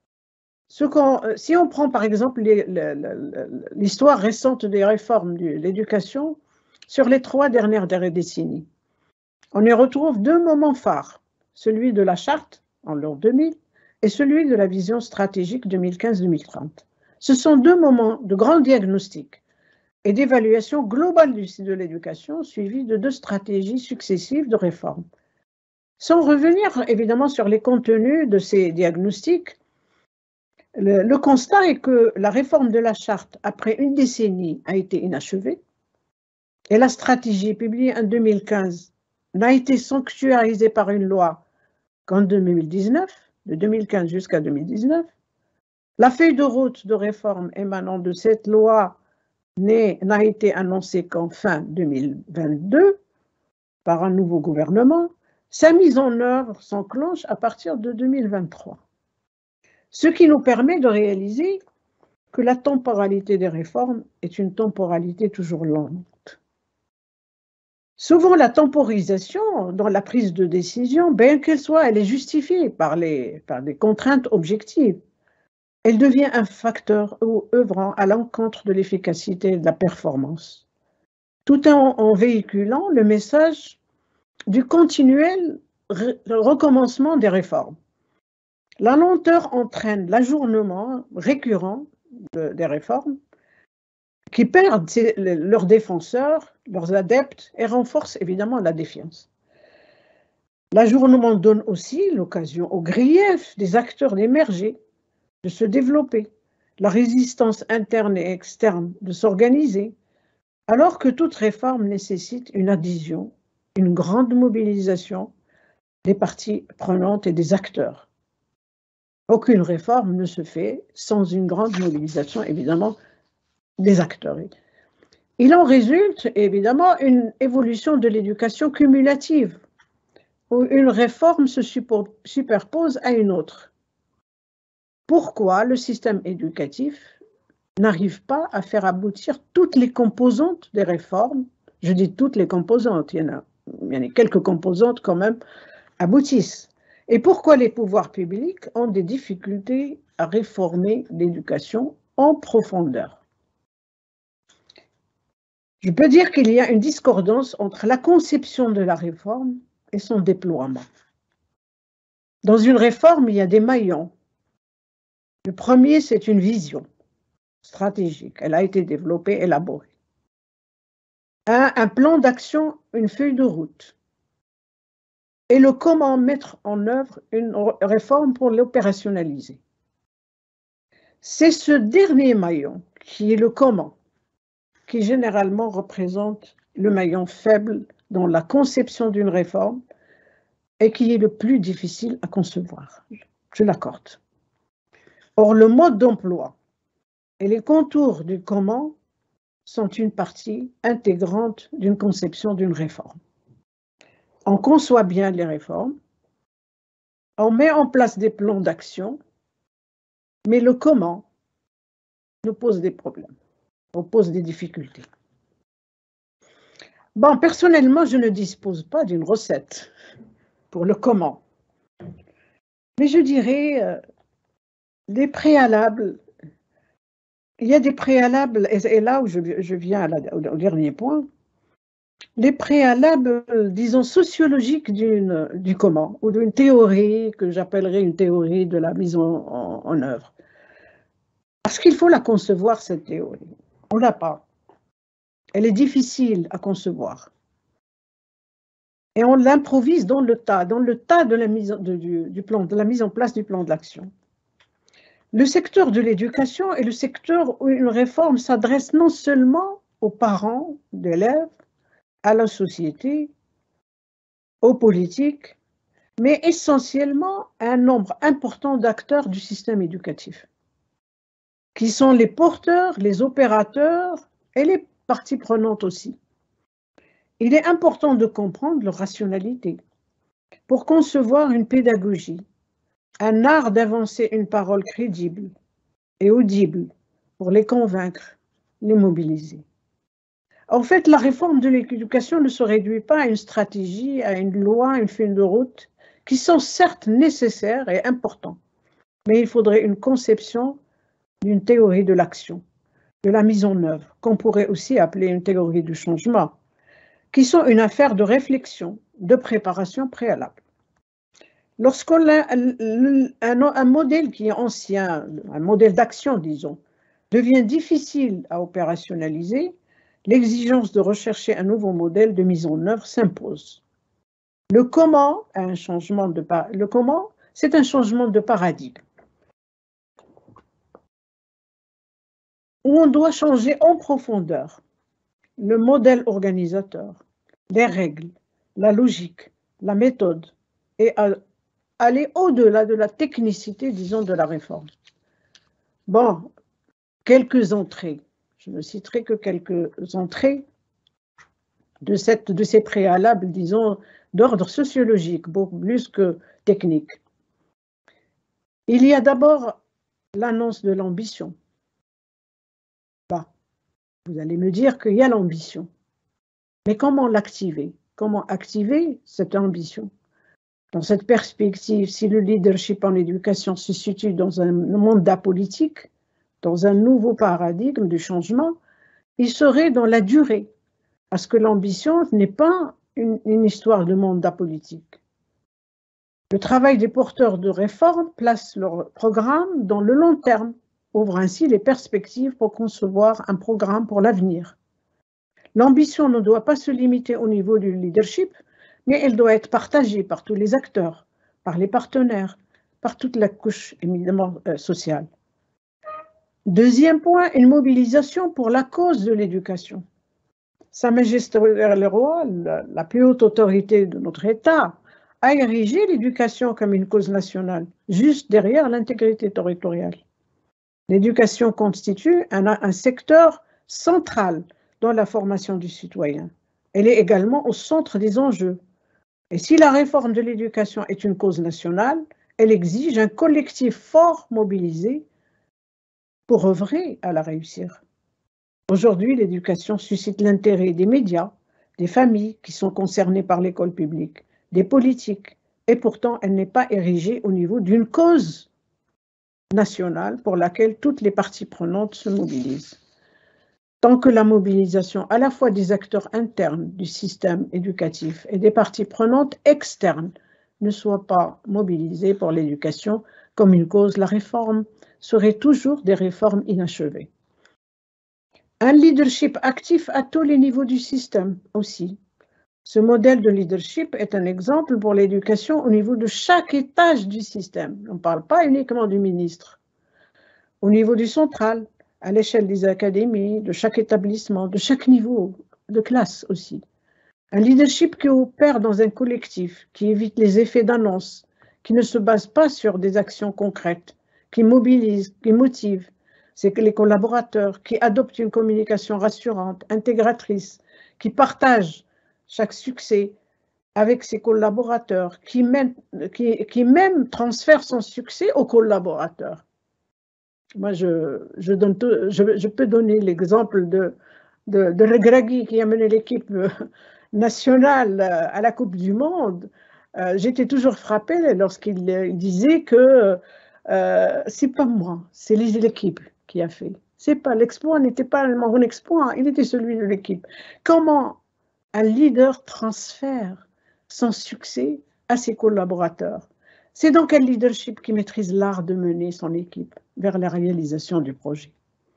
si on prend par exemple l'histoire récente des réformes de l'éducation sur les 3 dernières décennies, on y retrouve 2 moments phares, celui de la charte en l'an 2000 et celui de la vision stratégique 2015-2030. Ce sont deux moments de grand diagnostic et d'évaluation globale de l'éducation, suivis de deux stratégies successives de réforme. Sans revenir évidemment sur les contenus de ces diagnostics, le constat est que la réforme de la charte, après une décennie, a été inachevée et la stratégie publiée en 2015 n'a été sanctuarisée par une loi qu'en 2019, de 2015 jusqu'à 2019. La feuille de route de réforme émanant de cette loi n'a été annoncée qu'en fin 2022 par un nouveau gouvernement. Sa mise en œuvre s'enclenche à partir de 2023. Ce qui nous permet de réaliser que la temporalité des réformes est une temporalité toujours lente. Souvent, la temporisation dans la prise de décision, bien qu'elle soit, elle est justifiée par des contraintes objectives. Elle devient un facteur œuvrant à l'encontre de l'efficacité et de la performance, tout en véhiculant le message du continuel recommencement des réformes. La lenteur entraîne l'ajournement récurrent des réformes qui perdent leurs défenseurs, leurs adeptes et renforce évidemment la défiance. L'ajournement donne aussi l'occasion aux griefs des acteurs d'émerger, de se développer, la résistance interne et externe de s'organiser, alors que toute réforme nécessite une adhésion, une grande mobilisation des parties prenantes et des acteurs. Aucune réforme ne se fait sans une grande mobilisation, évidemment, des acteurs. Il en résulte, évidemment, une évolution de l'éducation cumulative, où une réforme se superpose à une autre. Pourquoi le système éducatif n'arrive pas à faire aboutir toutes les composantes des réformes? Je dis toutes les composantes, il y en a quelques composantes quand même aboutissent. Et pourquoi les pouvoirs publics ont des difficultés à réformer l'éducation en profondeur? Je peux dire qu'il y a une discordance entre la conception de la réforme et son déploiement. Dans une réforme, il y a des maillons. Le premier, c'est une vision stratégique. Elle a été développée, élaborée. Un plan d'action, une feuille de route. Et le comment mettre en œuvre une réforme pour l'opérationnaliser. C'est ce dernier maillon, qui est le comment, qui généralement représente le maillon faible dans la conception d'une réforme et qui est le plus difficile à concevoir. Je l'accorde. Or, le mode d'emploi et les contours du comment sont une partie intégrante d'une conception d'une réforme. On conçoit bien les réformes, on met en place des plans d'action, mais le comment nous pose des problèmes, nous pose des difficultés. Bon, personnellement, je ne dispose pas d'une recette pour le comment, mais je dirais des préalables. Il y a des préalables, et là où je viens au dernier point, les préalables, disons, sociologiques du comment, ou d'une théorie que j'appellerais une théorie de la mise en œuvre. Parce qu'il faut la concevoir, cette théorie. On ne l'a pas. Elle est difficile à concevoir. Et on l'improvise dans le tas de la mise en place du plan d'action. Le secteur de l'éducation est le secteur où une réforme s'adresse non seulement aux parents d'élèves, à la société, aux politiques, mais essentiellement à un nombre important d'acteurs du système éducatif, qui sont les porteurs, les opérateurs et les parties prenantes aussi. Il est important de comprendre leur rationalité pour concevoir une pédagogie, un art d'avancer une parole crédible et audible pour les convaincre, les mobiliser. En fait, la réforme de l'éducation ne se réduit pas à une stratégie, à une loi, à une feuille de route, qui sont certes nécessaires et importants, mais il faudrait une conception d'une théorie de l'action, de la mise en œuvre, qu'on pourrait aussi appeler une théorie du changement, qui sont une affaire de réflexion, de préparation préalable. Lorsqu'on a un modèle qui est ancien, un modèle d'action, disons, devient difficile à opérationnaliser, l'exigence de rechercher un nouveau modèle de mise en œuvre s'impose. Le comment, c'est un changement de paradigme, où on doit changer en profondeur le modèle organisateur, les règles, la logique, la méthode, et aller au-delà de la technicité, disons, de la réforme. Bon, quelques entrées. Je ne citerai que quelques entrées de ces préalables, disons, d'ordre sociologique, beaucoup plus que technique. Il y a d'abord l'annonce de l'ambition. Vous allez me dire qu'il y a l'ambition. Mais comment l'activer? Comment activer cette ambition? Dans cette perspective, si le leadership en éducation se situe dans un mandat politique, dans un nouveau paradigme de changement, il serait dans la durée, parce que l'ambition n'est pas une histoire de mandat politique. Le travail des porteurs de réforme place leur programme dans le long terme, ouvre ainsi les perspectives pour concevoir un programme pour l'avenir. L'ambition ne doit pas se limiter au niveau du leadership, mais elle doit être partagée par tous les acteurs, par les partenaires, par toute la couche éminemment sociale. Deuxième point, une mobilisation pour la cause de l'éducation. Sa Majesté le Roi, la plus haute autorité de notre État, a érigé l'éducation comme une cause nationale, juste derrière l'intégrité territoriale. L'éducation constitue un secteur central dans la formation du citoyen. Elle est également au centre des enjeux. Et si la réforme de l'éducation est une cause nationale, elle exige un collectif fort mobilisé pour œuvrer à la réussir. Aujourd'hui, l'éducation suscite l'intérêt des médias, des familles qui sont concernées par l'école publique, des politiques, et pourtant elle n'est pas érigée au niveau d'une cause nationale pour laquelle toutes les parties prenantes se mobilisent. Tant que la mobilisation à la fois des acteurs internes du système éducatif et des parties prenantes externes ne soit pas mobilisée pour l'éducation comme une cause, la réforme serait toujours des réformes inachevées. Un leadership actif à tous les niveaux du système aussi. Ce modèle de leadership est un exemple pour l'éducation au niveau de chaque étage du système. On ne parle pas uniquement du ministre. Au niveau du central, à l'échelle des académies, de chaque établissement, de chaque niveau de classe aussi. Un leadership qui opère dans un collectif, qui évite les effets d'annonce, qui ne se base pas sur des actions concrètes, qui mobilise, qui motive. C'est que les collaborateurs qui adoptent une communication rassurante, intégratrice, qui partagent chaque succès avec ses collaborateurs, qui même transfère son succès aux collaborateurs. Moi, je peux donner l'exemple de Regragui qui a mené l'équipe nationale à la Coupe du Monde. J'étais toujours frappée lorsqu'il disait que c'est pas moi, c'est l'équipe qui a fait. C'est pas l'exploit, n'était pas mon exploit, il était celui de l'équipe. Comment un leader transfère son succès à ses collaborateurs? C'est donc un leadership qui maîtrise l'art de mener son équipe vers la réalisation du projet.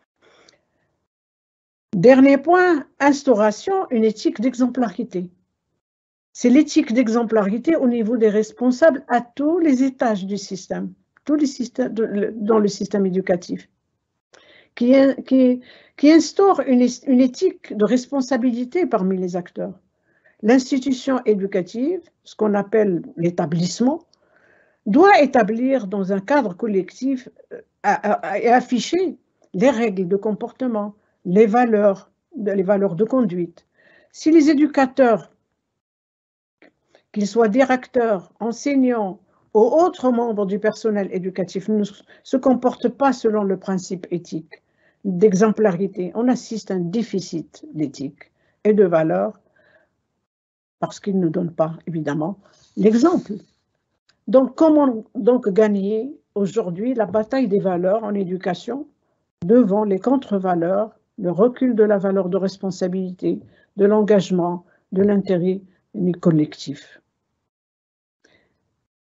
Dernier point, instauration, une éthique d'exemplarité. C'est l'éthique d'exemplarité au niveau des responsables à tous les étages du système, dans le système éducatif, qui instaure une éthique de responsabilité parmi les acteurs. L'institution éducative, ce qu'on appelle l'établissement, doit établir dans un cadre collectif et afficher les règles de comportement, les valeurs de conduite. Si les éducateurs, qu'ils soient directeurs, enseignants ou autres membres du personnel éducatif, ne se comportent pas selon le principe éthique d'exemplarité, on assiste à un déficit d'éthique et de valeurs parce qu'ils ne donnent pas, évidemment, l'exemple. Donc, comment donc gagner aujourd'hui la bataille des valeurs en éducation devant les contre-valeurs, le recul de la valeur de responsabilité, de l'engagement, de l'intérêt collectif?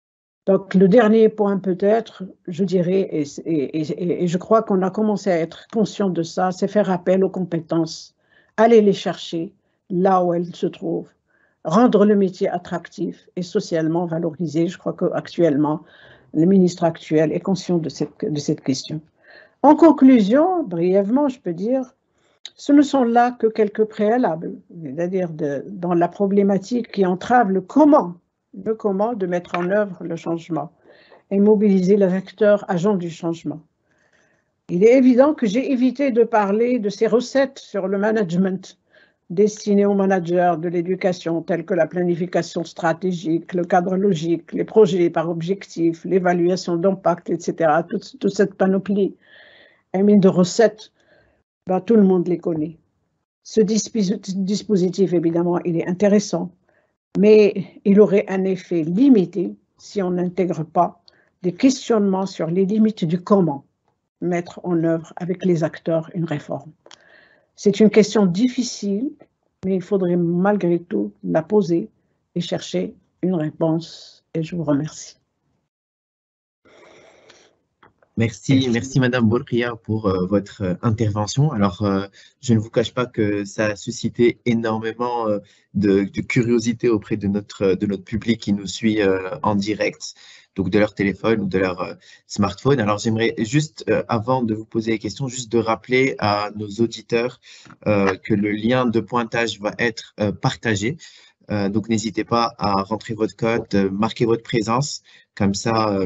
Donc, le dernier point peut-être, je dirais, et je crois qu'on a commencé à être conscient de ça, c'est faire appel aux compétences, aller les chercher là où elles se trouvent, rendre le métier attractif et socialement valorisé. Je crois qu'actuellement, le ministre actuel est conscient de cette question. En conclusion, brièvement, je peux dire, ce ne sont là que quelques préalables, c'est-à-dire dans la problématique qui entrave le comment de mettre en œuvre le changement et mobiliser les acteurs agents du changement. Il est évident que j'ai évité de parler de ces recettes sur le management destinées aux managers de l'éducation, telles que la planification stratégique, le cadre logique, les projets par objectif, l'évaluation d'impact, etc. Toute cette panoplie de recettes, ben, tout le monde les connaît. Ce dispositif, évidemment, il est intéressant, mais il aurait un effet limité si on n'intègre pas des questionnements sur les limites du comment mettre en œuvre avec les acteurs une réforme. C'est une question difficile, mais il faudrait malgré tout la poser et chercher une réponse. Et je vous remercie. Merci Madame Bourkia pour votre intervention. Alors, je ne vous cache pas que ça a suscité énormément de curiosité auprès de notre public qui nous suit en direct, donc de leur téléphone ou de leur smartphone. Alors, j'aimerais juste, avant de vous poser les questions, juste de rappeler à nos auditeurs que le lien de pointage va être partagé. Donc, n'hésitez pas à rentrer votre code, marquer votre présence, comme ça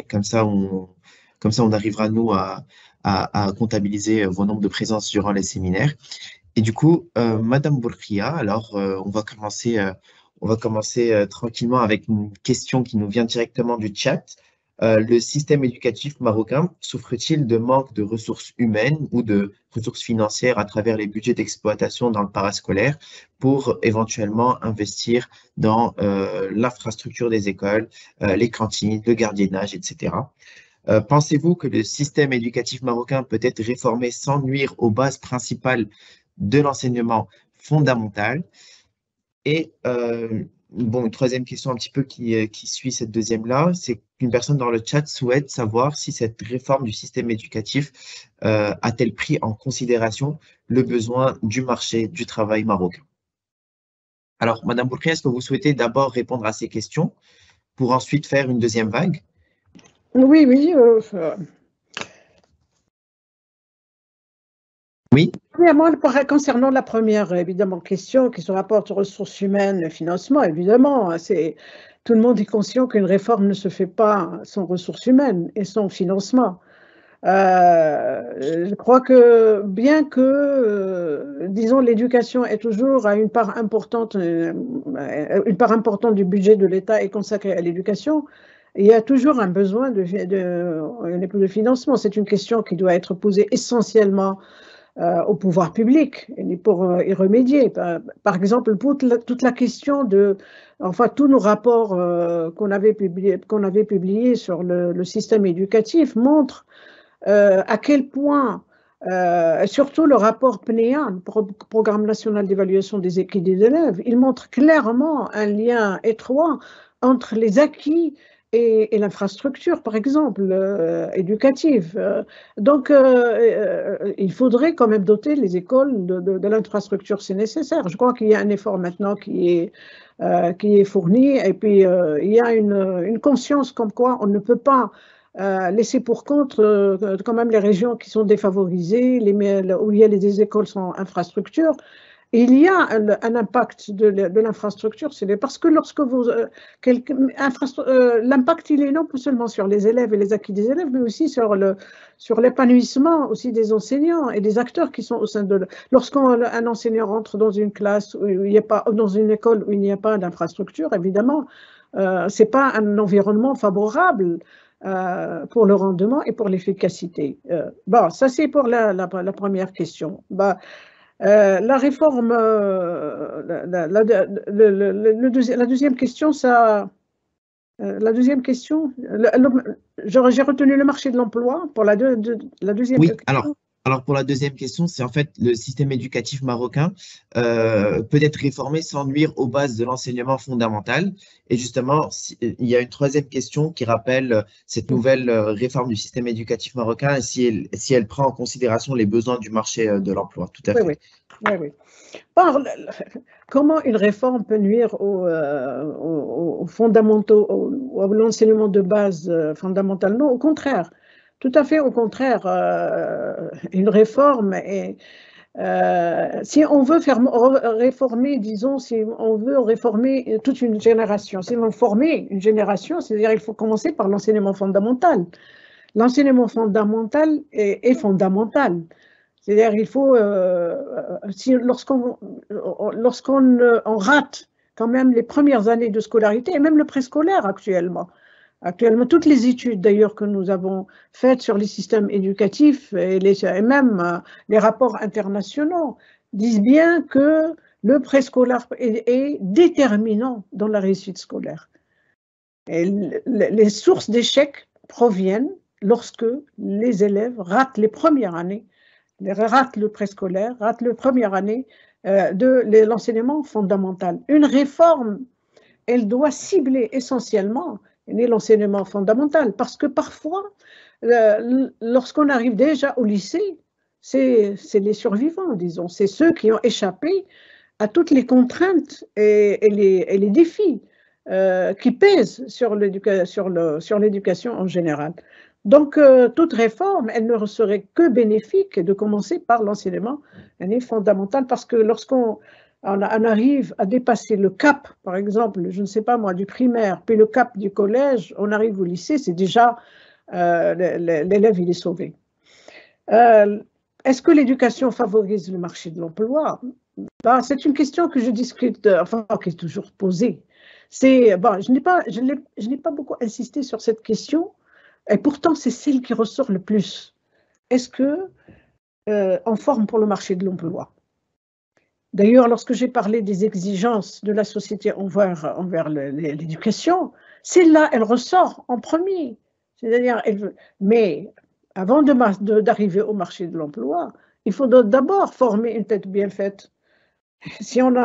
on arrivera, nous, à comptabiliser vos nombres de présences durant les séminaires. Et du coup, Madame Bourkia, alors, on va commencer tranquillement avec une question qui nous vient directement du chat. Le système éducatif marocain souffre-t-il de manque de ressources humaines ou de ressources financières à travers les budgets d'exploitation dans le parascolaire pour éventuellement investir dans l'infrastructure des écoles, les cantines, le gardiennage, etc. Pensez-vous que le système éducatif marocain peut être réformé sans nuire aux bases principales de l'enseignement fondamental? Et une troisième question un petit peu qui suit cette deuxième-là, c'est qu'une personne dans le chat souhaite savoir si cette réforme du système éducatif a-t-elle pris en considération le besoin du marché du travail marocain? Alors, Madame Bourkia, est-ce que vous souhaitez d'abord répondre à ces questions pour ensuite faire une deuxième vague? Oui. Oui. Premièrement, concernant la première, évidemment, question qui se rapporte aux ressources humaines, le financement, évidemment, tout le monde est conscient qu'une réforme ne se fait pas sans ressources humaines et sans financement. Je crois que bien que, disons, l'éducation est toujours une part importante du budget de l'État est consacrée à l'éducation, il y a toujours un besoin de financement. C'est une question qui doit être posée essentiellement au pouvoir public et pour y remédier. Par exemple, toute la question tous nos rapports qu'on avait publiés sur le système éducatif montrent à quel point, surtout le rapport PNEA, Programme national d'évaluation des acquis des élèves, il montre clairement un lien étroit entre les acquis et l'infrastructure, par exemple, éducative. Donc, il faudrait quand même doter les écoles de l'infrastructure, c'est nécessaire. Je crois qu'il y a un effort maintenant qui est fourni, et puis il y a une conscience comme quoi on ne peut pas laisser pour compte quand même les régions qui sont défavorisées, où il y a des écoles sans infrastructure. Il y a un impact de l'infrastructure, c'est parce que lorsque l'impact il est non seulement sur les élèves et les acquis des élèves, mais aussi sur l'épanouissement aussi des enseignants et des acteurs qui sont au sein de. Lorsqu'un enseignant rentre dans une classe où il n'y a pas, dans une école où il n'y a pas d'infrastructure, évidemment, c'est pas un environnement favorable pour le rendement et pour l'efficacité. Bon, ça c'est pour la première question. La réforme, la deuxième question, j'ai retenu le marché de l'emploi pour la deuxième Oui, question. alors, Alors pour la deuxième question, c'est en fait le système éducatif marocain peut être réformé sans nuire aux bases de l'enseignement fondamental. Et justement, il y a une troisième question qui rappelle cette nouvelle réforme du système éducatif marocain et si elle prend en considération les besoins du marché de l'emploi. Tout à Oui, fait. oui. Oui, oui. Comment une réforme peut nuire aux fondamentaux, à l'enseignement de base fondamental? Non, au contraire. Tout à fait au contraire. Une réforme est, si on veut réformer, disons, si on veut réformer toute une génération, si on veut former une génération, c'est-à-dire il faut commencer par l'enseignement fondamental. L'enseignement fondamental est fondamental. C'est-à-dire il faut, lorsqu'on on rate quand même les premières années de scolarité, et même le préscolaire actuellement, toutes les études d'ailleurs que nous avons faites sur les systèmes éducatifs et même les rapports internationaux disent bien que le préscolaire est déterminant dans la réussite scolaire. Et les sources d'échecs proviennent lorsque les élèves ratent les premières années, ratent le préscolaire, ratent la première année de l'enseignement fondamental. Une réforme, elle doit cibler essentiellement l'enseignement fondamental, parce que parfois, lorsqu'on arrive déjà au lycée, c'est les survivants, disons, c'est ceux qui ont échappé à toutes les contraintes et les défis qui pèsent sur l'éducation en général. Donc, toute réforme, elle ne serait que bénéfique de commencer par l'enseignement fondamental, parce que lorsqu'on arrive à dépasser le cap, par exemple, je ne sais pas moi, du primaire, puis le cap du collège, on arrive au lycée, c'est déjà l'élève, il est sauvé. Est-ce que l'éducation favorise le marché de l'emploi? Ben, c'est une question que je discute, enfin, qui est toujours posée. Bon, je n'ai pas beaucoup insisté sur cette question, et pourtant c'est celle qui ressort le plus. Est-ce que on forme pour le marché de l'emploi? D'ailleurs, lorsque j'ai parlé des exigences de la société envers l'éducation, celle-là, elle ressort en premier. C'est-à-dire, mais avant d'arriver au marché de l'emploi, il faut d'abord former une tête bien faite. Si on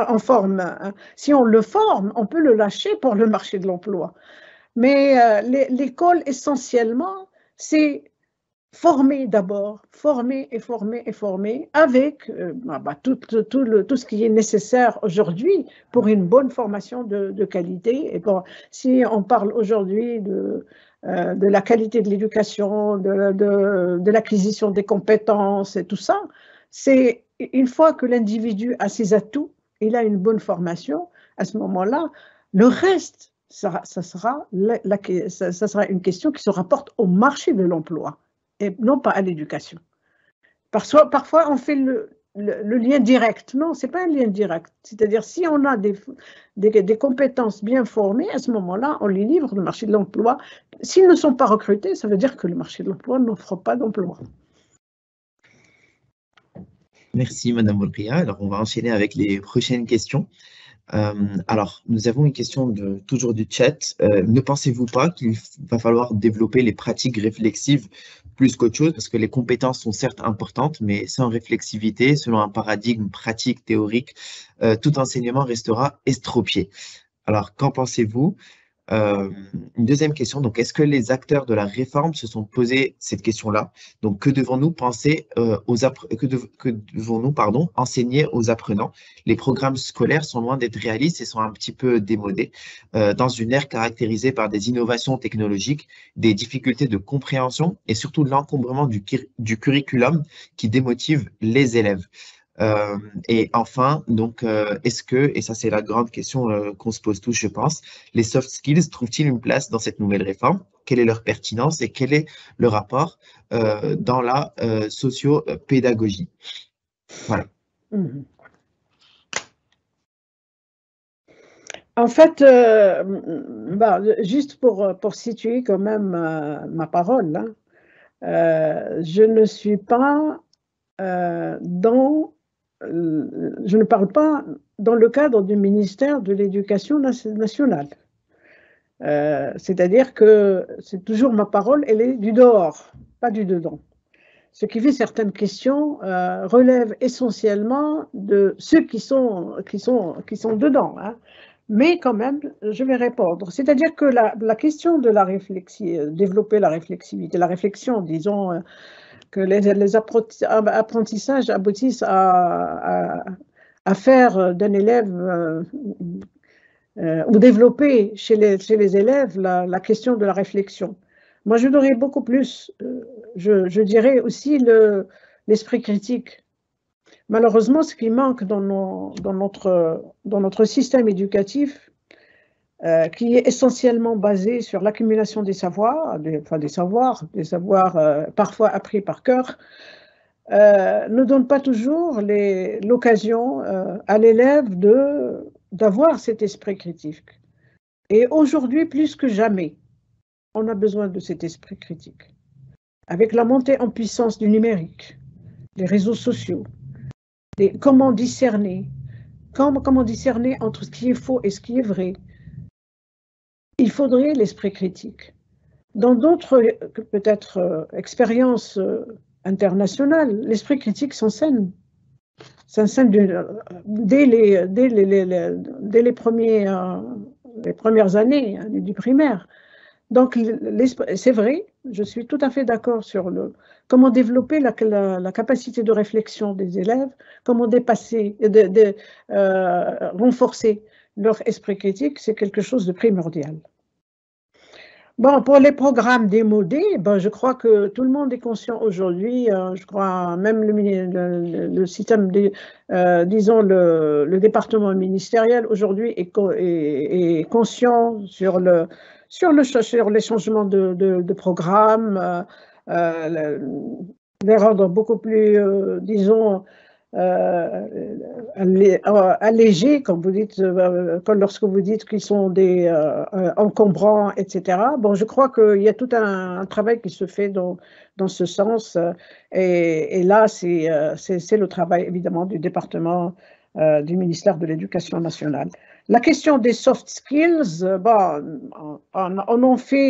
le forme, on peut le lâcher pour le marché de l'emploi. Mais l'école, essentiellement, c'est former d'abord, former et former et former avec tout ce qui est nécessaire aujourd'hui pour une bonne formation de qualité. Et si on parle aujourd'hui de la qualité de l'éducation, de l'acquisition des compétences et tout ça, c'est une fois que l'individu a ses atouts, il a une bonne formation, à ce moment-là, le reste, ça sera une question qui se rapporte au marché de l'emploi et non pas à l'éducation. Parfois, on fait le lien direct. Non, ce n'est pas un lien direct. C'est-à-dire, si on a des compétences bien formées, à ce moment-là, on les livre au marché de l'emploi. S'ils ne sont pas recrutés, ça veut dire que le marché de l'emploi n'offre pas d'emploi. Merci, Madame Volpria. Alors, on va enchaîner avec les prochaines questions. Alors, nous avons une question toujours du chat. Ne pensez-vous pas qu'il va falloir développer les pratiques réflexives plus qu'autre chose, parce que les compétences sont certes importantes, mais sans réflexivité, selon un paradigme pratique théorique, tout enseignement restera estropié. Alors, qu'en pensez-vous? Une deuxième question, donc est-ce que les acteurs de la réforme se sont posés cette question-là? Donc que devons-nous penser que devons-nous, enseigner aux apprenants? Les programmes scolaires sont loin d'être réalistes et sont un petit peu démodés dans une ère caractérisée par des innovations technologiques, des difficultés de compréhension et surtout l'encombrement du curriculum qui démotive les élèves. Et enfin, donc, est-ce que, et ça c'est la grande question qu'on se pose tous, je pense, les soft skills trouvent-ils une place dans cette nouvelle réforme? Quelle est leur pertinence et quel est le rapport dans la socio-pédagogie? Voilà. En fait, juste pour situer quand même ma parole, hein, je ne suis pas je ne parle pas dans le cadre du ministère de l'Éducation nationale. C'est-à-dire que c'est toujours ma parole, elle est du dehors, pas du dedans. ce qui fait certaines questions relèvent essentiellement de ceux qui sont dedans. Hein. Mais quand même, je vais répondre. C'est-à-dire que la question de la réflexion, développer la réflexivité, la réflexion, disons, que les apprentissages aboutissent à faire d'un élève ou développer chez les élèves la question de la réflexion. Moi, je dirais beaucoup plus, je dirais aussi l'esprit critique. Malheureusement, ce qui manque dans notre système éducatif, qui est essentiellement basé sur l'accumulation des savoirs, des savoirs parfois appris par cœur, ne donne pas toujours l'occasion à l'élève d'avoir cet esprit critique. Et aujourd'hui, plus que jamais, on a besoin de cet esprit critique. Avec la montée en puissance du numérique, les réseaux sociaux, comment discerner entre ce qui est faux et ce qui est vrai. Il faudrait l'esprit critique. Dans d'autres, peut-être, expériences internationales, l'esprit critique s'enseigne. Dès les premières années du primaire. Donc, c'est vrai, je suis tout à fait d'accord sur comment développer la capacité de réflexion des élèves, comment renforcer leur esprit critique, c'est quelque chose de primordial. Bon, pour les programmes démodés, je crois que tout le monde est conscient aujourd'hui, je crois même le système, disons le département ministériel aujourd'hui est conscient sur les changements de programme, les rendre beaucoup plus, disons, allégés, comme vous dites, lorsque vous dites qu'ils sont encombrants, etc. Bon, je crois qu'il y a tout un travail qui se fait dans ce sens, et là, c'est le travail, évidemment, du département du ministère de l'Éducation nationale. La question des soft skills, on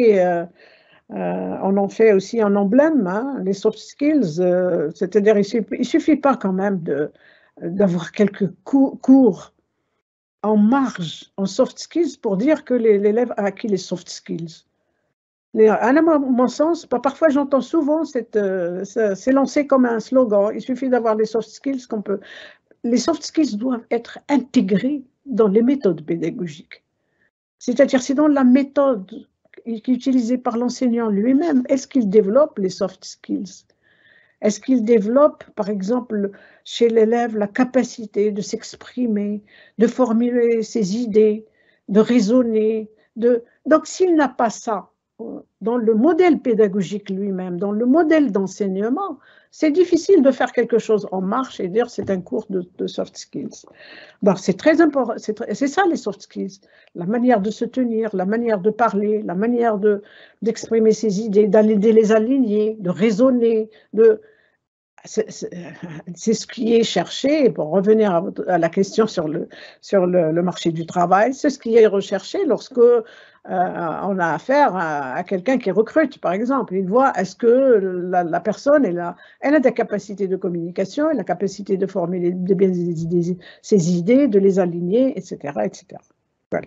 en fait aussi un emblème, hein, les soft skills, c'est-à-dire il suffit pas quand même d'avoir quelques cours en marge, en soft skills, pour dire que l'élève a acquis les soft skills. À mon sens, parfois j'entends souvent, c'est lancé comme un slogan, il suffit d'avoir les soft skills qu'on peut. Les soft skills doivent être intégrés dans les méthodes pédagogiques. C'est-à-dire, c'est dans la méthode qui est utilisée par l'enseignant lui-même. Est-ce qu'il développe les soft skills? Est-ce qu'il développe, par exemple, chez l'élève, la capacité de s'exprimer, de formuler ses idées, de raisonner? Donc, s'il n'a pas ça dans le modèle pédagogique lui-même, dans le modèle d'enseignement, c'est difficile de faire quelque chose en marche et dire c'est un cours de soft skills. Donc, c'est très important, c'est ça les soft skills, la manière de se tenir, la manière de parler, la manière d'exprimer ses idées, de les aligner, de raisonner, c'est ce qui est cherché, pour revenir à la question sur le marché du travail, c'est ce qui est recherché lorsque on a affaire à quelqu'un qui recrute, par exemple. Il voit est-ce que la personne elle a des capacités de communication, elle a la capacité de formuler ses idées, de les aligner, etc. etc. Voilà.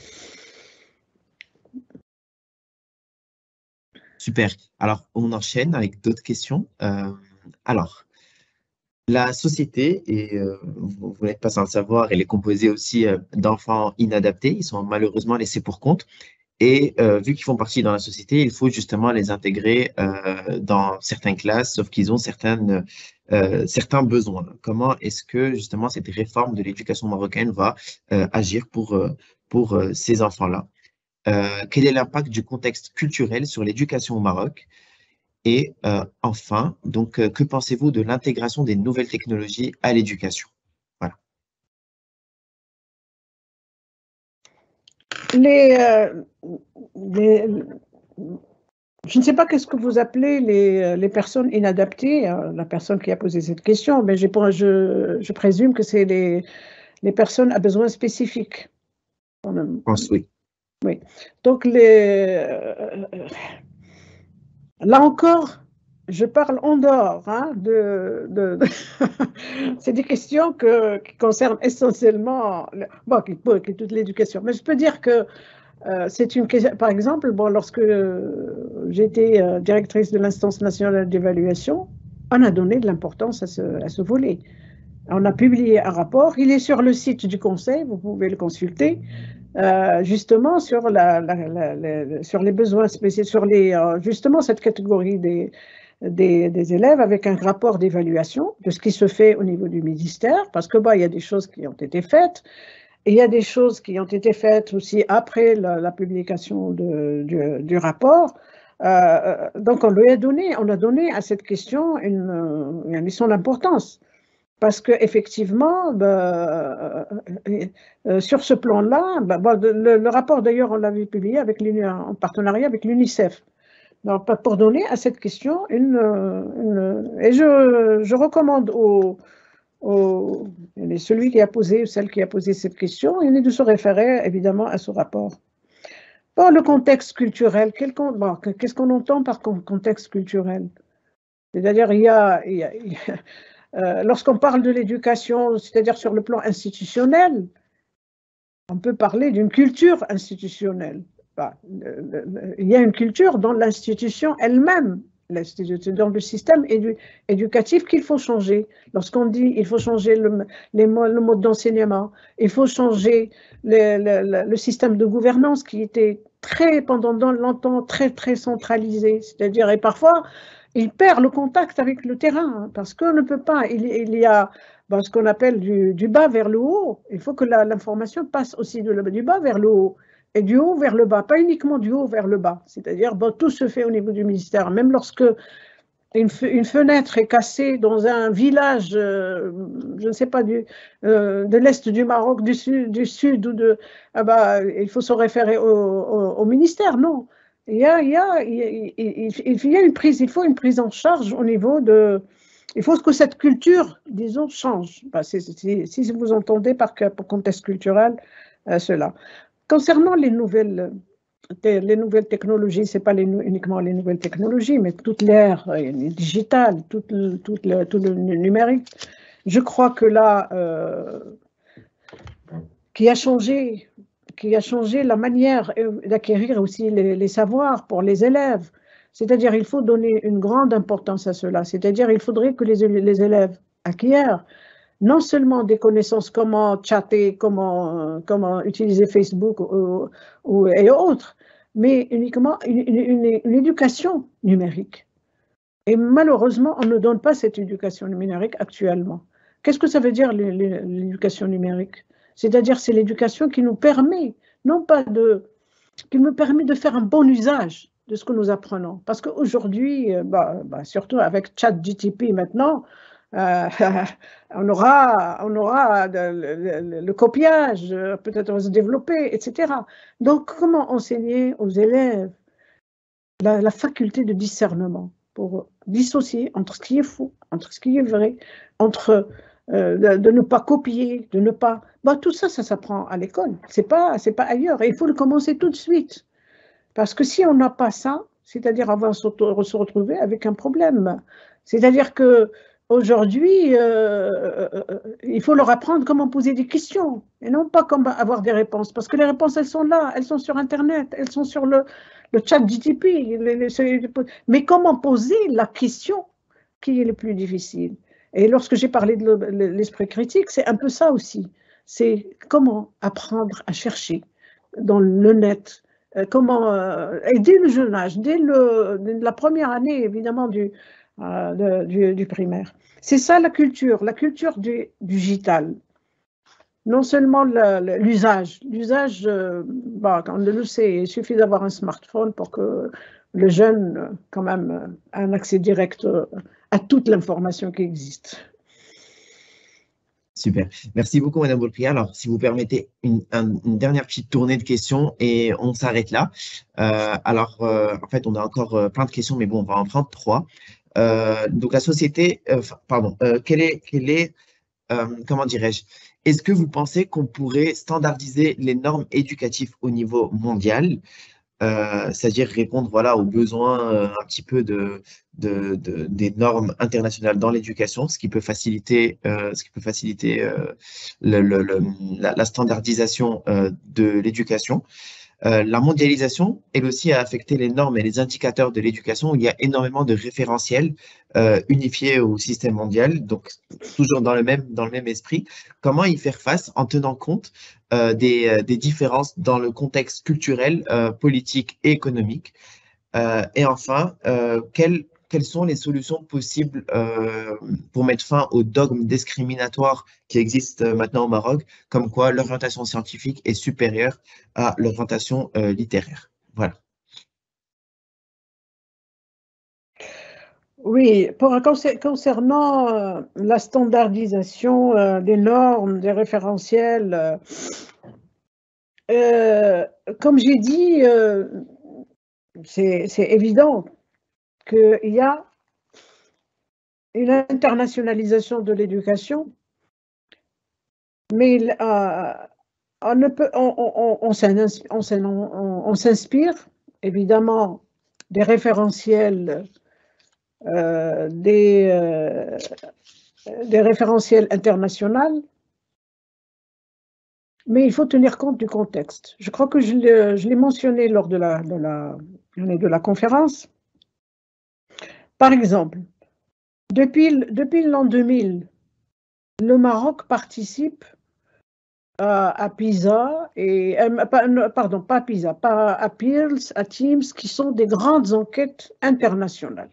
Super. Alors, on enchaîne avec d'autres questions. Alors, la société, et vous n'êtes pas sans le savoir, elle est composée aussi d'enfants inadaptés. Ils sont malheureusement laissés pour compte. Et vu qu'ils font partie dans la société, il faut justement les intégrer dans certaines classes, sauf qu'ils ont certains besoins. Comment est-ce que justement cette réforme de l'éducation marocaine va agir pour ces enfants-là? Quel est l'impact du contexte culturel sur l'éducation au Maroc? Et enfin, donc, que pensez-vous de l'intégration des nouvelles technologies à l'éducation? Voilà. Je ne sais pas qu'est-ce que vous appelez les personnes inadaptées, la personne qui a posé cette question, mais je présume que c'est les personnes à besoins spécifiques. Je pense oui. Oui. Donc, là encore, je parle en dehors hein, c'est des questions qui concernent essentiellement, bon, qui toute l'éducation. Mais je peux dire que c'est une question, par exemple, bon, lorsque j'étais directrice de l'instance nationale d'évaluation, on a donné de l'importance à ce volet. On a publié un rapport, il est sur le site du Conseil, vous pouvez le consulter, justement sur, sur les besoins spéciaux, sur justement cette catégorie des élèves avec un rapport d'évaluation de ce qui se fait au niveau du ministère, parce que il y a des choses qui ont été faites, et il y a des choses qui ont été faites aussi après la publication du rapport. Donc on a donné à cette question son importance. Parce qu'effectivement, sur ce plan-là, le rapport d'ailleurs, on l'avait publié en partenariat avec l'UNICEF. Pour donner à cette question et je recommande celui qui a posé ou celle qui a posé cette question, il est de se référer évidemment à ce rapport. Bon, le contexte culturel, qu'est-ce qu'on entend par contexte culturel? C'est-à-dire, lorsqu'on parle de l'éducation, c'est-à-dire sur le plan institutionnel, on peut parler d'une culture institutionnelle. Il y a une culture dans l'institution elle-même, dans le système éducatif qu'il faut changer. Lorsqu'on dit qu'il faut changer le mode d'enseignement, il faut changer le système de gouvernance qui était pendant longtemps très centralisé, c'est-à-dire, et parfois, il perd le contact avec le terrain, parce qu'on ne peut pas, il y a ce qu'on appelle du bas vers le haut, il faut que l'information passe aussi du bas vers le haut, et du haut vers le bas, pas uniquement du haut vers le bas, c'est-à-dire tout se fait au niveau du ministère, même lorsque une fenêtre est cassée dans un village, je ne sais pas, de l'est du Maroc, du sud, ou il faut se référer au ministère, non. Il faut une prise en charge au niveau il faut que cette culture, disons, change. Si vous entendez par contexte culturel, cela. Concernant les nouvelles technologies, ce n'est pas uniquement les nouvelles technologies, mais toute l'ère digitale, tout le numérique. Je crois que là, qui a changé la manière d'acquérir aussi les savoirs pour les élèves. C'est-à-dire, il faut donner une grande importance à cela. C'est-à-dire, il faudrait que les élèves acquièrent non seulement des connaissances comment chatter, comment utiliser Facebook et autres, mais uniquement une éducation numérique. Et malheureusement, on ne donne pas cette éducation numérique actuellement. Qu'est-ce que ça veut dire l'éducation numérique? C'est-à-dire, c'est l'éducation qui nous permet, qui nous permet de faire un bon usage de ce que nous apprenons. Parce qu'aujourd'hui, surtout avec ChatGPT maintenant, on aura le copiage, peut-être on va se développer, etc. Donc, comment enseigner aux élèves la faculté de discernement pour dissocier entre ce qui est faux, entre ce qui est vrai, entre de ne pas copier, de ne pas... tout ça, ça s'apprend à l'école, c'est pas ailleurs. Et il faut le commencer tout de suite. Parce que si on n'a pas ça, c'est-à-dire on va se retrouver avec un problème. C'est-à-dire qu'aujourd'hui, il faut leur apprendre comment poser des questions et non pas comment avoir des réponses. Parce que les réponses, elles sont là, elles sont sur Internet, elles sont sur le chat GTP. Mais comment poser la question qui est le plus difficile? Et lorsque j'ai parlé de l'esprit critique, c'est un peu ça aussi. C'est comment apprendre à chercher dans le net, et dès le jeune âge, dès la première année, évidemment, du primaire. C'est ça la culture du digital. Non seulement l'usage. L'usage, on le sait, il suffit d'avoir un smartphone pour que le jeune, quand même, ait un accès direct à toute l'information qui existe. Super. Merci beaucoup, Madame Boulkria. Alors, si vous permettez une dernière petite tournée de questions et on s'arrête là. En fait, on a encore plein de questions, mais bon, on va en prendre 3. Donc, la société, comment dirais-je, est-ce que vous pensez qu'on pourrait standardiser les normes éducatives au niveau mondial? c'est-à-dire répondre voilà, aux besoins un petit peu des normes internationales dans l'éducation, ce qui peut faciliter la standardisation de l'éducation. La mondialisation, elle aussi, a affecté les normes et les indicateurs de l'éducation. Il y a énormément de référentiels unifiés au système mondial, donc toujours dans le même esprit. Comment y faire face en tenant compte des différences dans le contexte culturel, politique et économique? Et enfin, quelles sont les solutions possibles pour mettre fin aux dogmes discriminatoires qui existent maintenant au Maroc, comme quoi l'orientation scientifique est supérieure à l'orientation littéraire. Voilà. Oui, concernant la standardisation des normes, des référentiels, comme j'ai dit, c'est évident qu'il y a une internationalisation de l'éducation, mais on ne peut, on s'inspire évidemment des référentiels, des référentiels internationaux, mais il faut tenir compte du contexte. Je crois que je l'ai mentionné lors de la conférence. Par exemple, depuis l'an 2000, le Maroc participe à PISA, pardon, pas PISA, pas à PIRLS, à TEAMS, qui sont des grandes enquêtes internationales.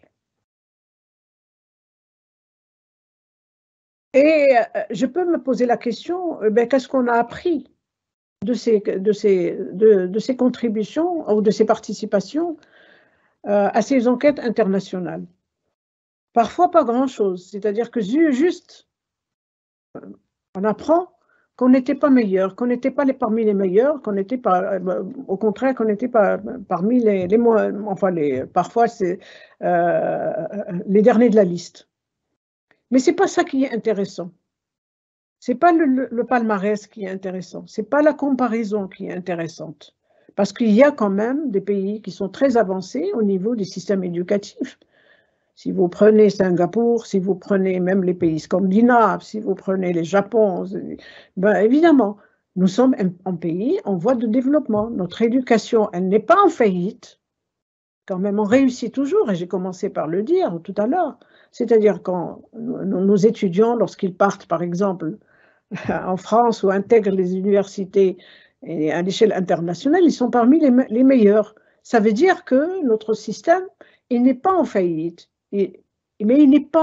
Et je peux me poser la question, qu'est-ce qu'on a appris de ces contributions ou de ces participations à ces enquêtes internationales? Parfois pas grand-chose, c'est-à-dire que juste, on apprend qu'on n'était pas meilleur, qu'on n'était pas parmi les meilleurs, qu'on n'était pas, au contraire, qu'on n'était pas parmi les moins, enfin, parfois c'est les derniers de la liste. Mais c'est pas ça qui est intéressant. C'est pas le palmarès qui est intéressant. C'est pas la comparaison qui est intéressante. Parce qu'il y a quand même des pays qui sont très avancés au niveau des systèmes éducatifs. Si vous prenez Singapour, si vous prenez même les pays scandinaves, si vous prenez le Japon, ben évidemment, nous sommes un pays en voie de développement. Notre éducation, elle n'est pas en faillite. Quand même, on réussit toujours, et j'ai commencé par le dire tout à l'heure. C'est-à-dire quand nos étudiants, lorsqu'ils partent, par exemple, en France ou intègrent les universités à l'échelle internationale, ils sont parmi les meilleurs. Ça veut dire que notre système, il n'est pas en faillite. Mais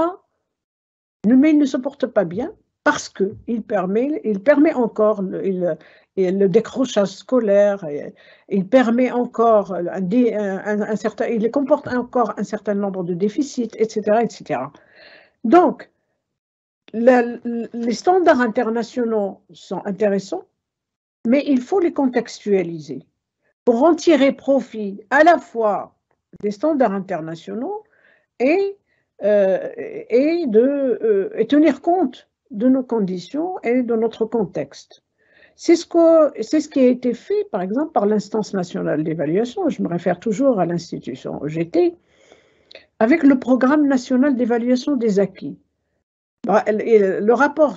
il ne se porte pas bien parce qu'il permet encore le décrochage scolaire, il permet encore il comporte encore un certain nombre de déficits, etc., etc. Donc, les standards internationaux sont intéressants, mais il faut les contextualiser pour en tirer profit à la fois des standards internationaux et tenir compte de nos conditions et de notre contexte. C'est ce qui a été fait, par exemple, par l'instance nationale d'évaluation, je me réfère toujours à l'institution OGT, avec le programme national d'évaluation des acquis. Le rapport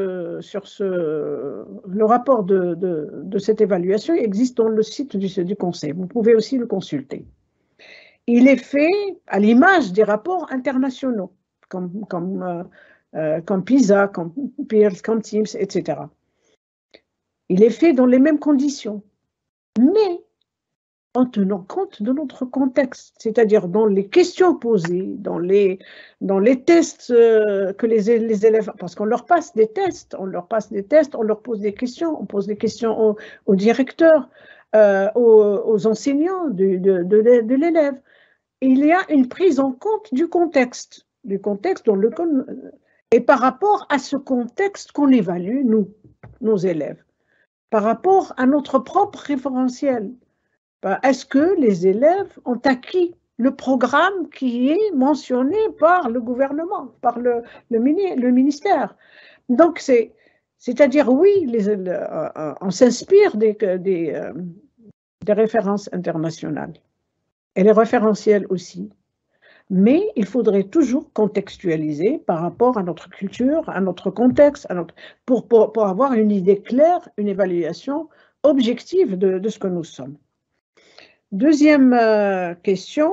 le rapport de cette évaluation existe dans le site du Conseil. Vous pouvez aussi le consulter. Il est fait à l'image des rapports internationaux, comme PISA, comme PIRLS, comme TEAMS, etc. Il est fait dans les mêmes conditions, mais en tenant compte de notre contexte, c'est-à-dire dans les questions posées, dans les tests que les élèves, parce qu'on leur passe des tests, on leur pose des questions, on pose des questions au directeur, aux enseignants de l'élève. Il y a une prise en compte du contexte dans lequel, et par rapport à ce contexte qu'on évalue, nous, nos élèves, par rapport à notre propre référentiel. Est-ce que les élèves ont acquis le programme qui est mentionné par le gouvernement, par le ministère? Donc, c'est-à-dire, oui, on s'inspire des références internationales. Et les référentiels aussi. Mais il faudrait toujours contextualiser par rapport à notre culture, à notre contexte, pour avoir une idée claire, une évaluation objective de ce que nous sommes. Deuxième question.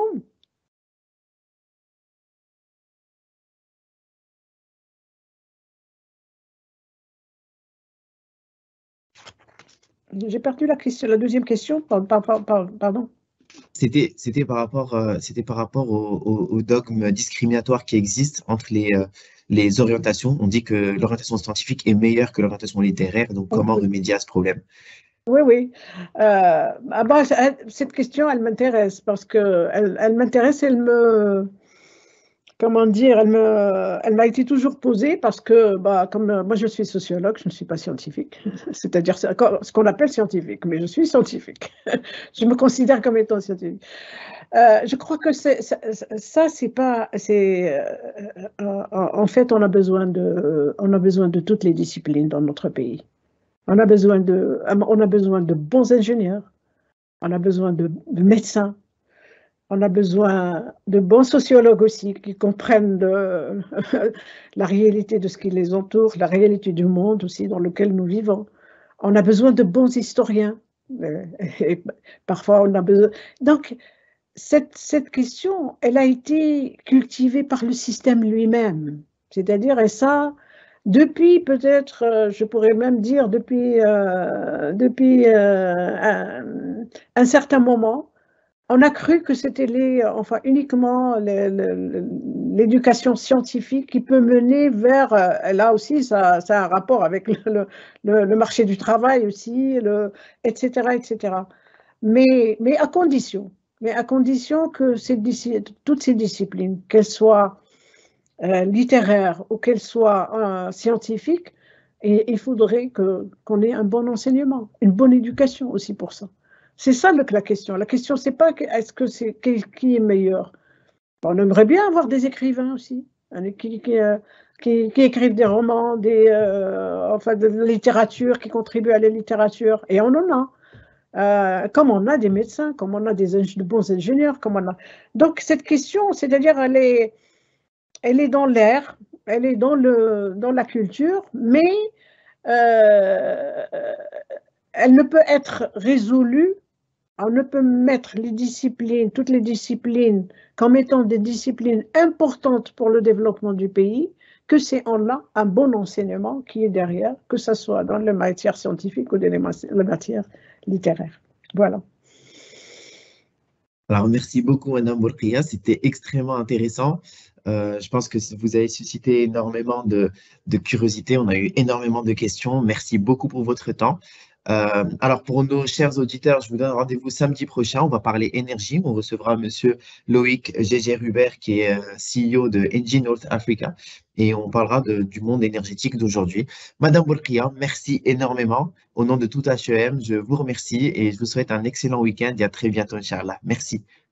J'ai perdu la question, la deuxième question, pardon. C'était par rapport au dogme discriminatoire qui existe entre les orientations. On dit que l'orientation scientifique est meilleure que l'orientation littéraire, donc comment remédier à ce problème? Oui, oui. Cette question, elle m'intéresse parce que elle m'intéresse, comment dire, elle m'a été toujours posée parce que, comme moi je suis sociologue, je ne suis pas scientifique, c'est-à-dire ce qu'on appelle scientifique, mais je suis scientifique. Je me considère comme étant scientifique. Je crois que ça, c'est pas, en fait, on a besoin de toutes les disciplines dans notre pays. On a besoin de bons ingénieurs, on a besoin de médecins, on a besoin de bons sociologues aussi qui comprennent la réalité de ce qui les entoure, la réalité du monde aussi dans lequel nous vivons. On a besoin de bons historiens. Et parfois, on a besoin. Donc, cette question, elle a été cultivée par le système lui-même. C'est-à-dire, et ça, depuis peut-être, je pourrais même dire, depuis un certain moment, on a cru que c'était uniquement l'éducation scientifique qui peut mener vers, là aussi, ça a un rapport avec le marché du travail aussi, etc., etc. Mais à condition que toutes ces disciplines, qu'elles soient littéraires ou qu'elles soient scientifiques, et il faudrait qu'on ait un bon enseignement, une bonne éducation aussi pour ça. C'est ça la question. La question, c'est pas est-ce que c'est qui est meilleur. On aimerait bien avoir des écrivains aussi, qui écrivent des romans, enfin de la littérature, qui contribuent à la littérature. Et on en a. Comme on a des médecins, comme on a de bons ingénieurs, comme on a. Donc cette question, c'est-à-dire, elle est dans l'air, elle est dans la culture, mais elle ne peut être résolue. On ne peut mettre toutes les disciplines, comme étant des disciplines importantes pour le développement du pays, que c'est en a un bon enseignement qui est derrière, que ce soit dans les matières scientifiques ou dans les matières littéraires. Voilà. Alors, merci beaucoup, Madame Bourkia. C'était extrêmement intéressant. Je pense que vous avez suscité énormément de curiosité. On a eu énormément de questions. Merci beaucoup pour votre temps. Alors, pour nos chers auditeurs, je vous donne rendez-vous samedi prochain. On va parler énergie. On recevra Monsieur Loïc Gégé-Rubert, qui est CEO de Engie North Africa. Et on parlera du monde énergétique d'aujourd'hui. Madame Bourkia, merci énormément. Au nom de tout HEM, je vous remercie et je vous souhaite un excellent week-end et à très bientôt, Inch'Allah. Merci.